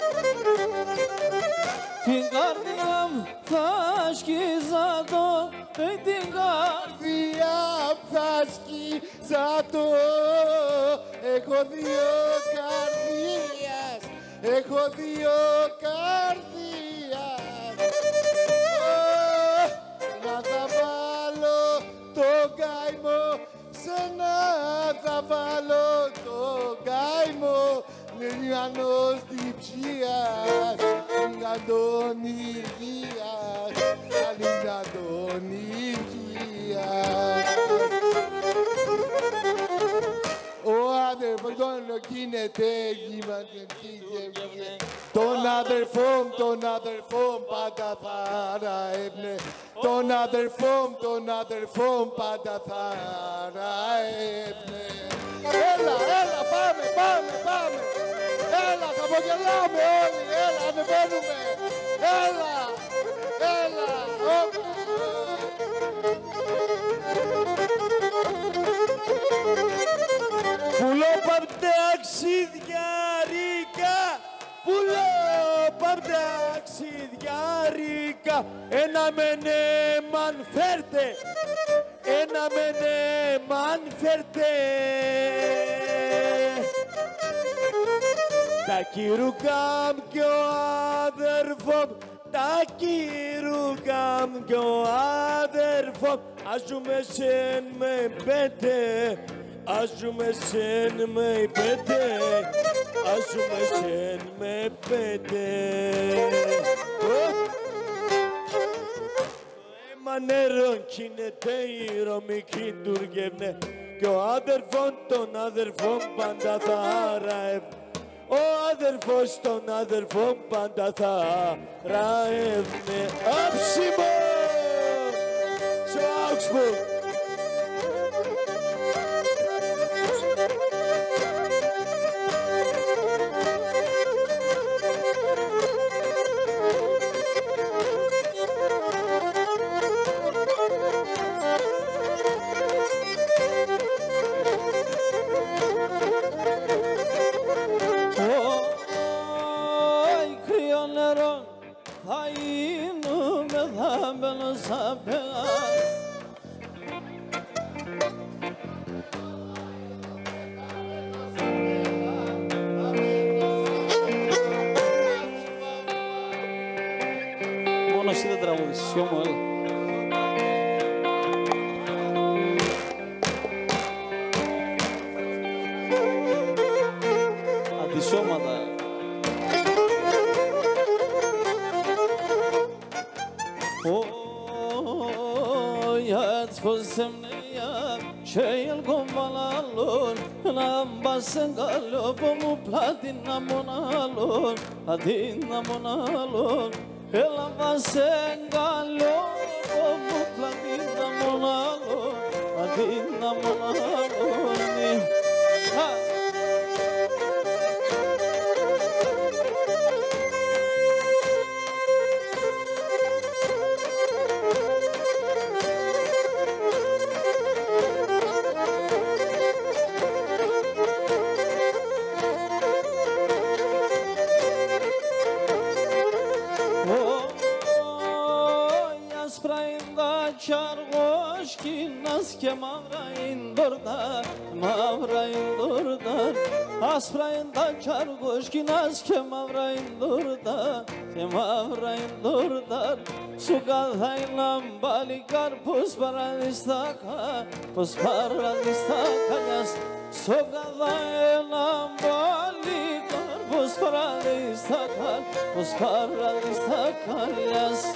Την καρδιά μου θα σκίζα το με την καρδιά θα σκίζατο. Έχω δύο καρδίας, έχω δύο καρδίας. Να θα βάλω το καημό, σένα θα βάλω το καημό. Λιανός διψίας, λιγαντών υγείας, λιγαντών υγείας. Ο αδερφός τον γίνεται γυμνατευτήκε. Τον αδερφόν, τον αδερφόν πάντα θα ραεύνε. Τον αδερφόν, τον αδερφόν πάντα θα ραεύνε. Έλα, έλα, πάμε, πάμε, πάμε. Έλα, θα απογελάμε όλοι, έλα, ανεβαίνουμε. Έλα, έλα, όπα. Πουλώ παπταξιδιάρικα, πουλώ παπταξιδιάρικα. Ένα μενέμαν φέρτε, ένα μενέμαν φέρτε. Τα κυρουκάμ και ο αδερφόμ, τα κυρουκάμ και ο αδερφόμ. Άζουμε σεν με πέτε, άζουμε σεν με πέτε, άζουμε σεν με πέτε. Αίμα νερόν κινεται η Ρωμική τουργεύνε κι ο αδερφόν τον αδερφόν πάντα θα ραεύνε. Ο αδερφός τον αδερφόν πάντα θα ραεύνε. Άψιμο! Στο Augsburg! Θα γίνουμε, θα μπαίνω σαν πέρα. Μόνο εσύ δεν τραγουδήσεις, σιώ μου, έλα. Αντισώματα. Jetzt posem neya sheyel gomalon nam basen galo bomu platina monalon platina monalon ela basen galo bomu platina monalon platina monalon ha. Και μαύρα είναι δόρτα, μαύρα είναι δόρτα. Άσπρα είναι τα τσαργοσκινάς και μαύρα είναι δόρτα, και μαύρα είναι δόρτα. Σου καθάει λαμπάλικαρ πως παραδιστάκα, πως παραδιστάκαλιας. Σου καθάει λαμπάλικαρ πως παραδιστάκα, πως παραδιστάκαλιας.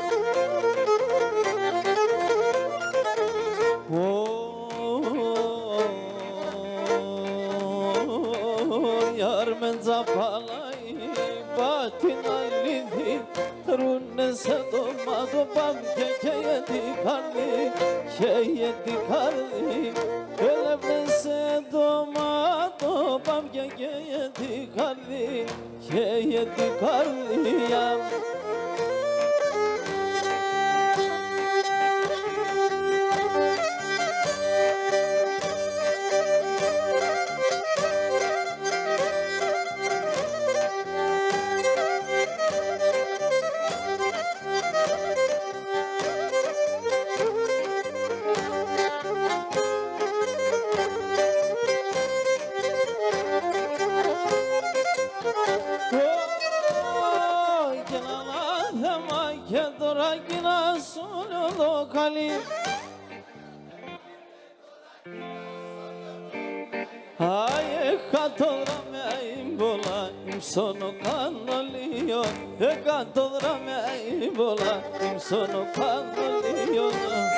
Yar men zapalai batina lidhi runne se do mado bam ke ke yedi kardi ke yedi kardi elevne se do mado bam ke ke yedi kardi ke yedi kardi ya. το καλή. Ai, εκατόδραμε πολλά, υμψώνω κανολίο. Εκατόδραμε πολλά, υμψώνω κανολίο.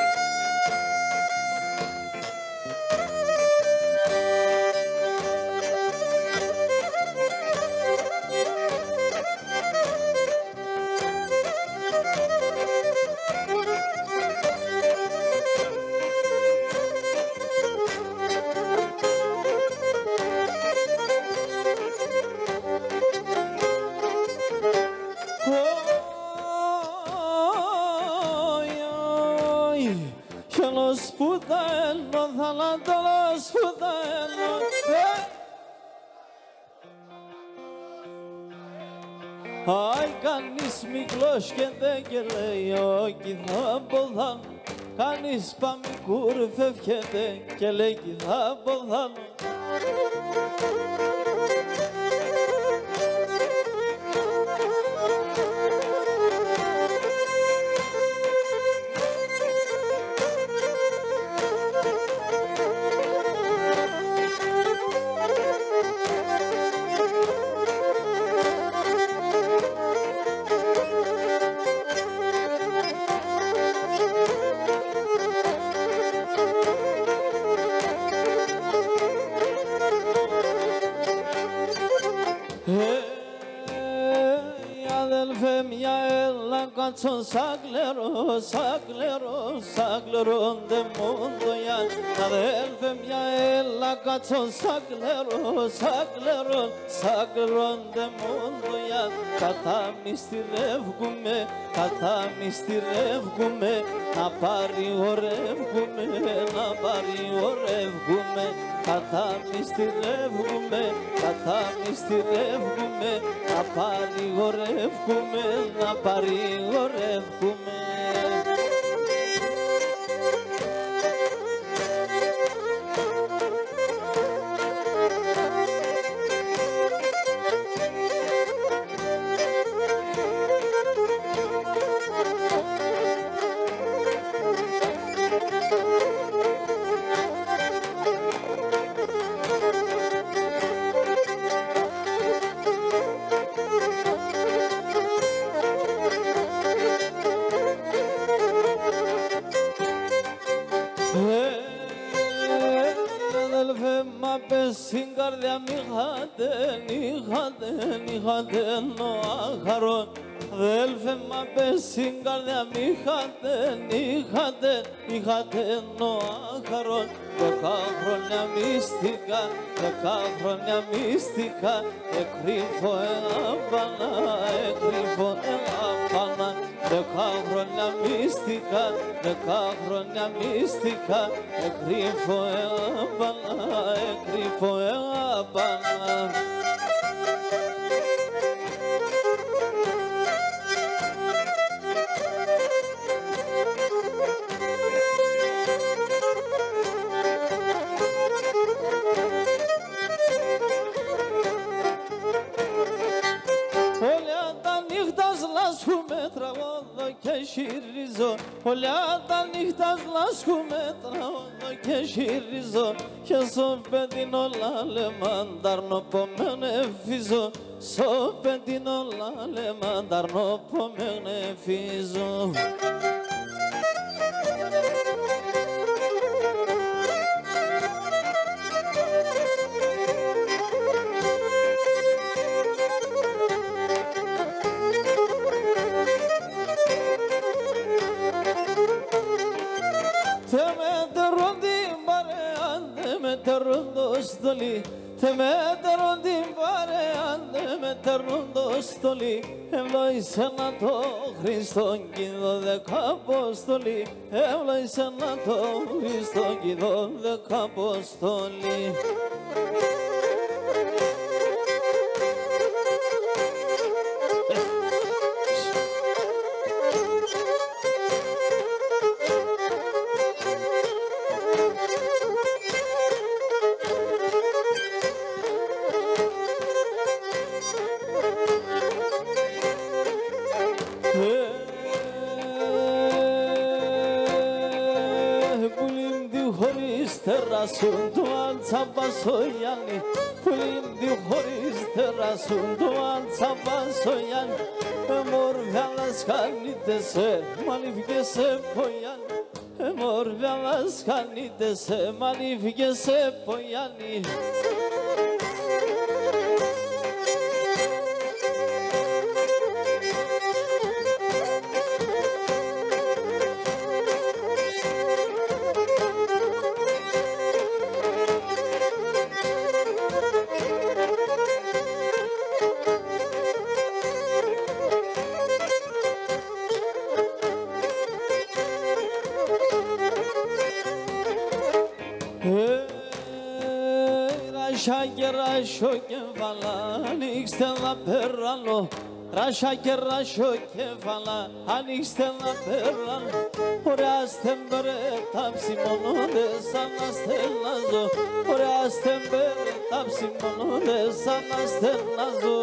Ai, κανείς μικρός και δεν γελάει, όχι θα ποδάνω. Κανείς παμικούρ φεύγεται και λέει θα ποδάνω. Κάτσον σάγλερο, σάγλερο, σάγλερο ντε μούντο για. Αδέλφε μια έλα κάτσον σάγλερο, σάγλερο, σάγλερο ντε μούντο για. Κατά μυστηρεύγουμε, κατά μυστηρεύγουμε, να παρηγορεύγουμε, να παρηγορεύγουμε. Κατά μυστηρεύγουμε, κατά μυστηρεύγουμε, να παρηγορεύγουμε, να παρηγορεύγουμε. Στην καρδιά μη χατέν, χατέν, χατέν ο άχαρον. Αδέλφε μα πες στην καρδιά μη χατέν, χατέν, χατέν ο άχαρον. Δέκα χρόνια μυστικά, δέκα χρόνια μυστικά, εκρύφω εγάπανα, εκρύφω εγάπανα. Δέκα χρόνια μυστικά, δέκα χρόνια μυστικά, εκρύφω εγάπανα, εκρύφω εγάπανα. Τραγώδω και χειρίζω, όλια τα νύχτα λάσκουμε τραγώδω και χειρίζω. Και στο παιδί όλα λεμαντάρνω που με νεφίζω, στο παιδί όλα λεμαντάρνω που με νεφίζω. Θε με τερούν την παρέα, δε με τερούν το στολί. Ευλόγησε να το Χριστόν κι δώδεκα αποστολή. Ευλόγησε να το Χριστόν κι δώδεκα αποστολή. τεράσουν του Αντσαμπασογιάννη που είναι δυο χωρίς τεράσουν του Αντσαμπασογιάννη μορβιάλας χάνεται σε μανιβγε σε πογιάννη μορβιάλας χάνεται σε μανιβγε σε πογιάννη Raşa ke raşo kefala Anixtela perralo Raşa ke raşo kefala Anixtela perralo Orastem bere tapsi mono de sana stellazo Orastem bere tapsi mono de sana stellazo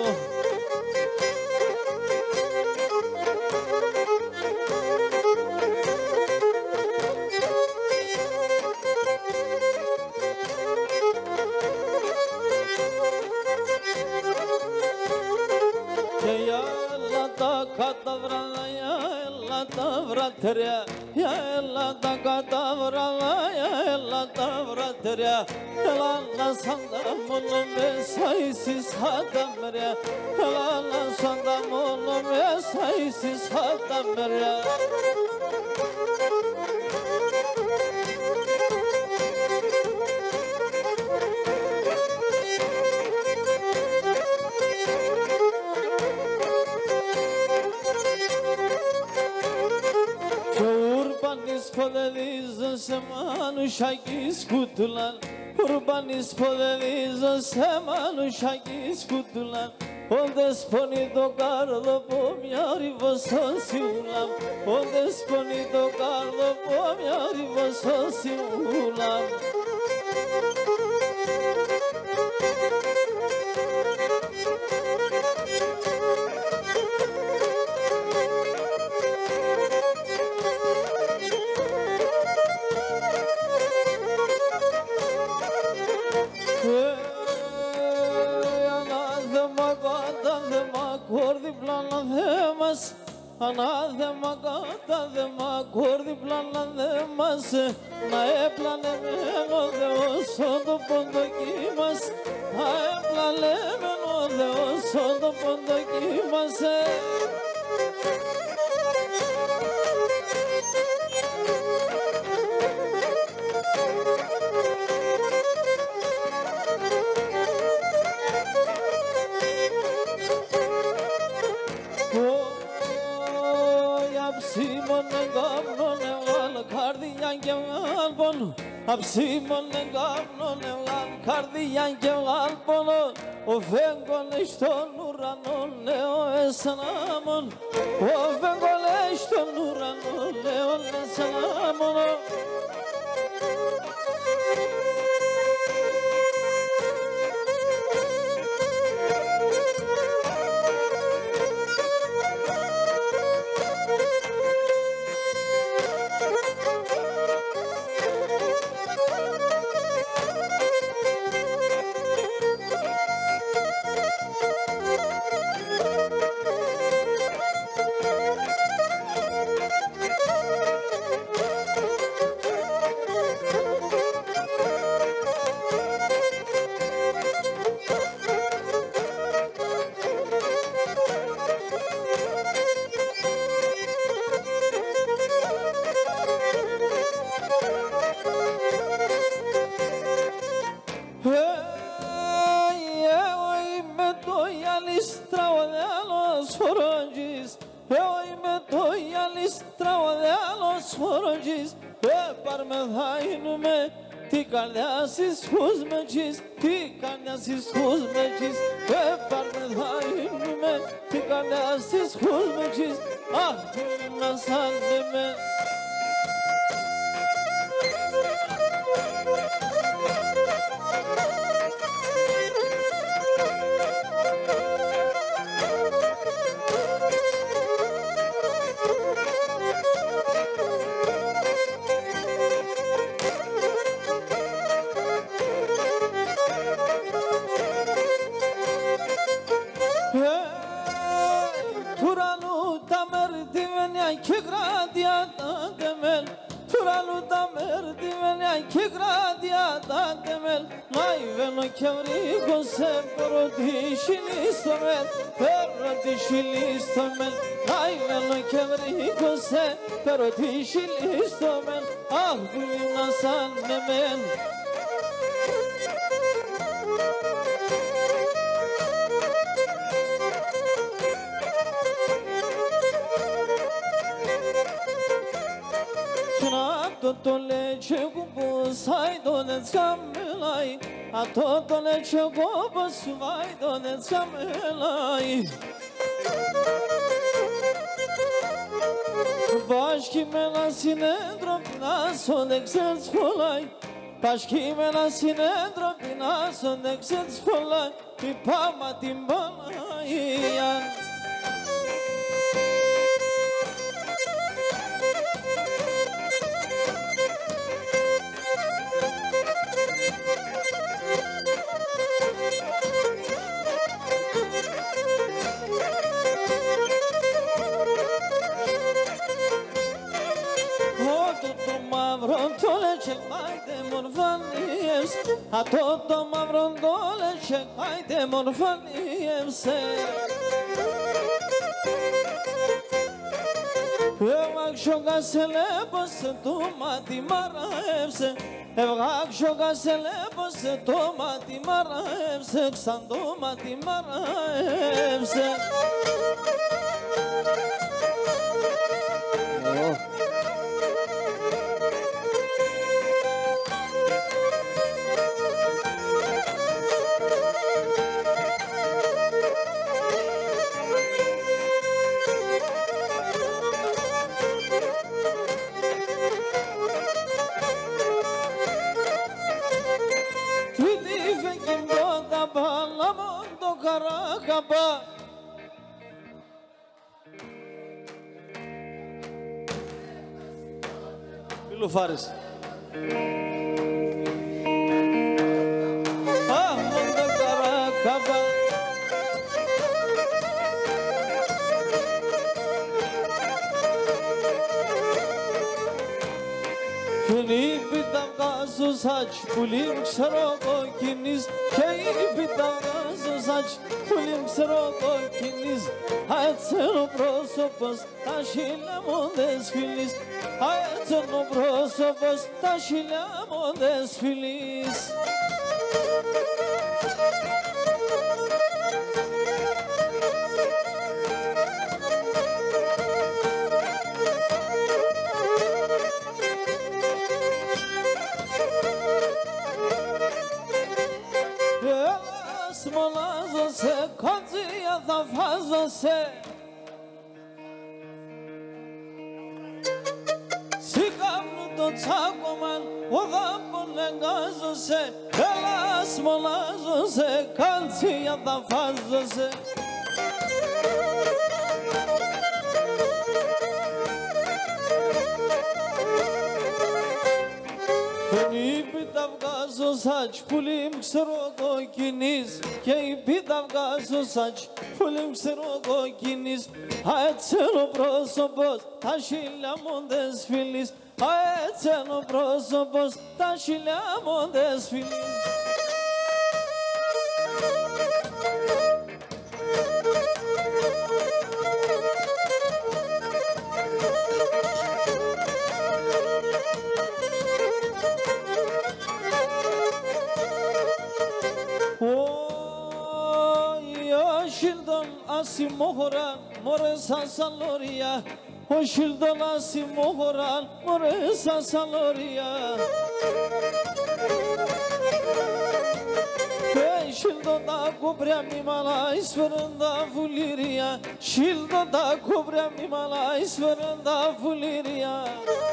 Kadavra ya ella davra terya ya ella da kadavra ya ella davra terya ella sanda mulum saysiz hadamra ella sanda mulum saysiz hadamra Podelizo se manuşaki skutulan Urbanis podelizo se manuşaki skutulan Ol desponido Carlo pomiari vososi ulam Ol desponido Carlo pomiari vososi ulam Ανάθεμα κατά δεμα κόρδιπλα να δέμασε να έπλανεμένο Θεός το ποντοκί μας να έπλανεμένο Θεός το ποντοκί μας Αψίμον εγκάμνον ευγάν καρδιάν και γάλπονο ο φέγγον στον ουρανό νέο εσανάμον ο φέγγον στον ουρανό νέο εσανάμον Kardeşiz huzmeciz, ti kardeşiz huzmeciz, ve parmağınıme ti kardeşiz huzmeciz, ah gülüm sallime. Galuda merdivene ki gradia da temel Naiveno kevrigo se pero dişilistomel Pero dişilistomel Naiveno kevrigo se pero dişilistomel Ah gülüm nasan nemen Totole chego sai done chamlai a totole chego vai done chamlai Başki mena sinendro na sonexens polai Başki mena sinendro na sonexens polai Pi pama timbalai A toto mavron dole çekayde morfaniyemse Evak şoka sele bose tomati maraevse Evak şoka sele bose tomati maraevse Ksan tomati maraevse Oh Karakaba Bilu Faris Ah, Mondo Karakaba Kini bitam gazu saç Kulim saroko kiniz Kini bitam gazu saç Kulim saroko kiniz Hayatın prosopos Taşilamodes filiz Hayatın prosopos Taşilamodes filiz Molazo se konziya da fazla se Sigavnu do cagoman Oda ponengazo se Elas molazo se konziya da fazla se Gazo saç pulim srogo kiniz Keypi gazo saç pulim srogo kiniz Hayat seno prosopos taşilamondes filiz Hayat seno prosopos taşilamondes filiz Asi mohoran, more sasaloria Hoşildon asi mohoran, more sasaloria Şildo da kobrem imala isverında fuliria Şildo da kobrem imala isverında fuliria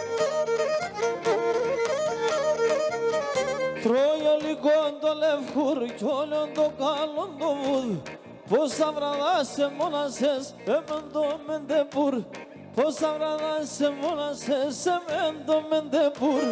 Troyoli gondolev kur, kolondo kalondo vud Posavra se monases, emendo mendepur Posavra se monases, emendo mendepur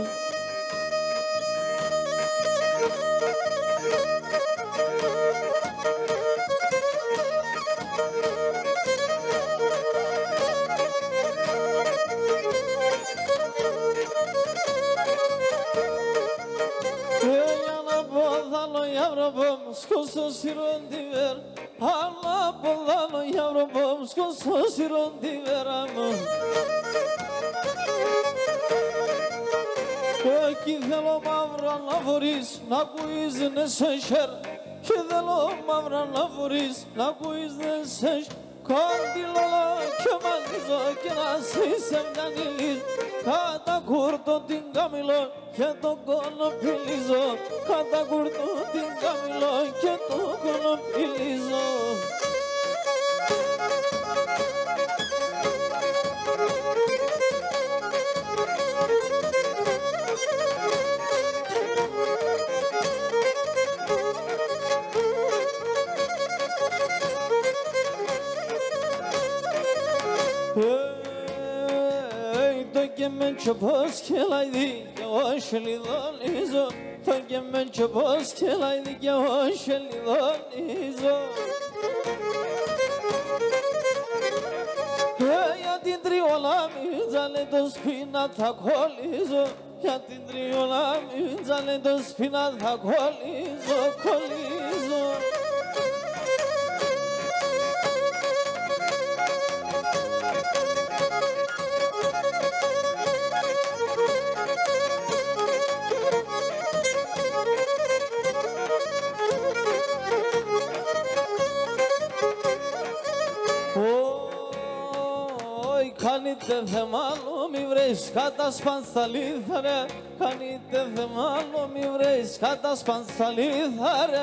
yavrum skosu siron diver Allah bulano yavrum skosu siron diver ama Ki velo mavran la voris na guiz ne seşer Ki velo mavran la voris na guiz ne seş Kandilola keman dizo kinasi sevdan ilir Kada kurdo dingamilo keto kono pilizo Kada kurdo dingamilo keto kono pilizo Togemen çapos kelaydi yavaş elidon izo Togemen çapos kelaydi yavaş elidon izo Ya tindri olam izale dos pina thakol izo Ya tindri olam izale dos pina thakol izo khol izo Kanite themalo mi vres katas pansalithare Kanite themalo mi vres katas pansalithare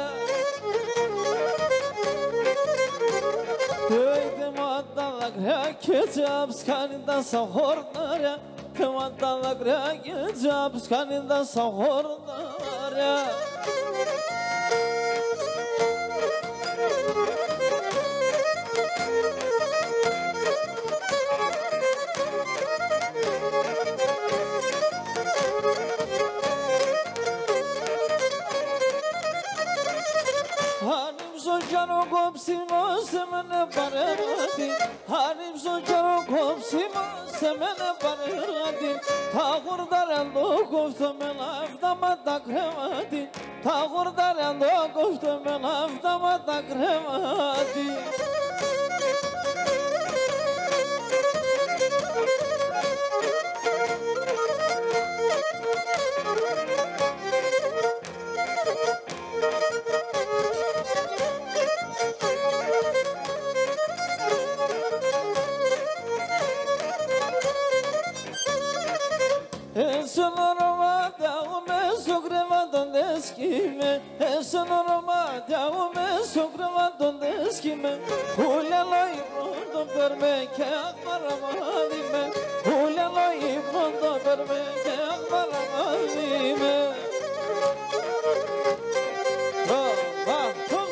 Te mata la greke jabs kanita sahornare Te mata la greke jabs kanita sahornare Hanim sojano kopsimo semene parerati Hanim sojano kopsimo semene parerati Tağur darendo kofto men avdama takremati Tağur darendo kofto men avdama takremati Sonora daume sogreva donde esquime Sonora daume sogreva donde esquime Julia lo imundo per me que akbaramadime Julia lo imundo per me que akbaramadime Va, va, come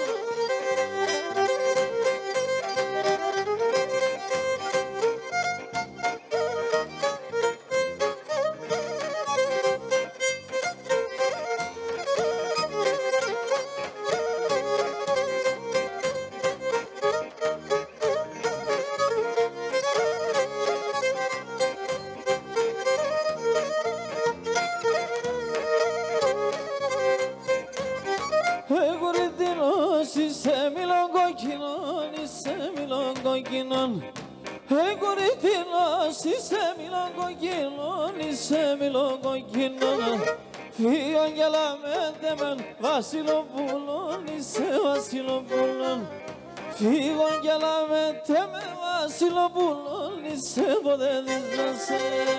Hey goritino si se milongo gino ni se milongo gino Fio angela mentemen vasilo bulon ni se vasilo bulon Fio angela mentemen vasilo bulon ni se bode desnase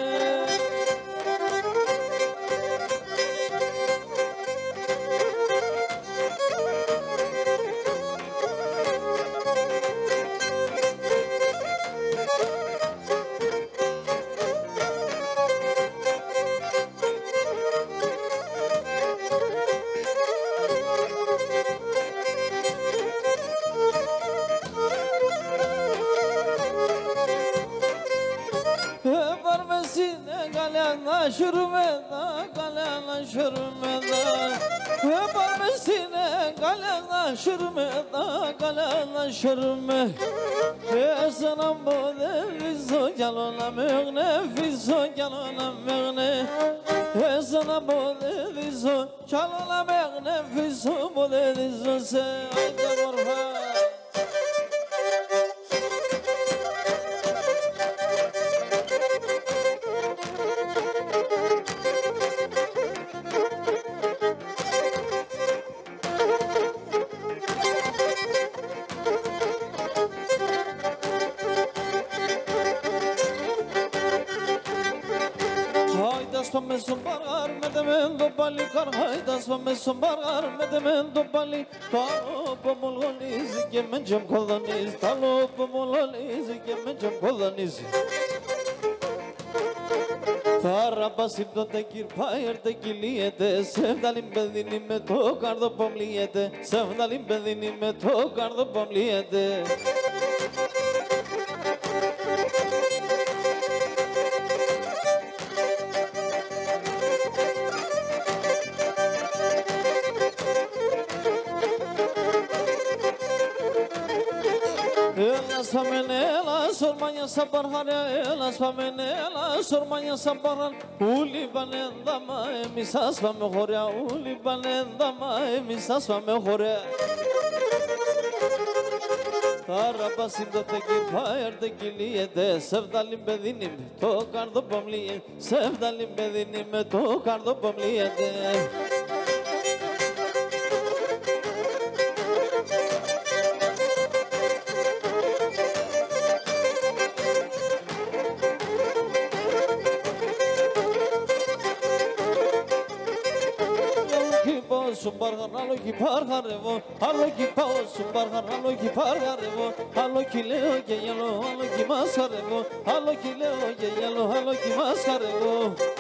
Şurmeda galana şurmeda Parmesine galana şurmeda galana şurme Esanam bode fiso galona megne fiso galona megne sana modelizo Çalala mağnefiso modelizo se Haydi morfa Πάμε στον παργάρ με τεμέντο παλικάρ Χάιντας πάμε στον παργάρ με τεμέντο παλι Το άλλο που μου λονίζει και με τζεμ κολονίζει Το άλλο που μου λονίζει και με τζεμ κολονίζει Τώρα πασίπτονται κυρπάει έρτε κυλίεται Σε βγάλει παιδίνη με το καρδό που μλίεται Σε βγάλει παιδίνη με το καρδό που μλίεται Έλας φαμεν, έλας ορμάνια σαν παρχάρια Έλας φαμεν, έλας ορμάνια σαν παρχάρια Ούλοι πάνε δάμα, εμείς σας πάμε χωριά Ούλοι πάνε δάμα, εμείς σας πάμε χωριά Τώρα πασίπτωτε κυρπάει έρτε κυλίεται Σε βγάλει παιδίνη με το καρδό που μλίεται Σε βγάλει παιδίνη με το καρδό που μλίεται Σου παρχαρ, άλλο κι παρχαρεύω, άλλο κι πάω σου παρχαρ, άλλο κι παρχαρεύω, άλλο κι λέω και γελώ, άλλο κι μας χαρεύω, άλλο κι λέω και γελώ, άλλο κι μας χαρεύω.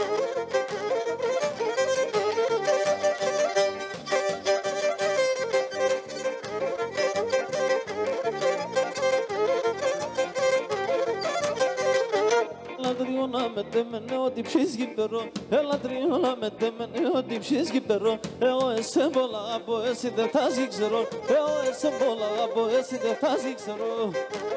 Λατριώνα με τέμενε ότι ψήσεις περώ Έλα τριώνα με τέμενε ότι ψήσεις περώ Εγώ εσέ πολλά από εσύ δεν θα ζήξερω Εγώ εσέ πολλά από εσύ δεν θα ζήξερω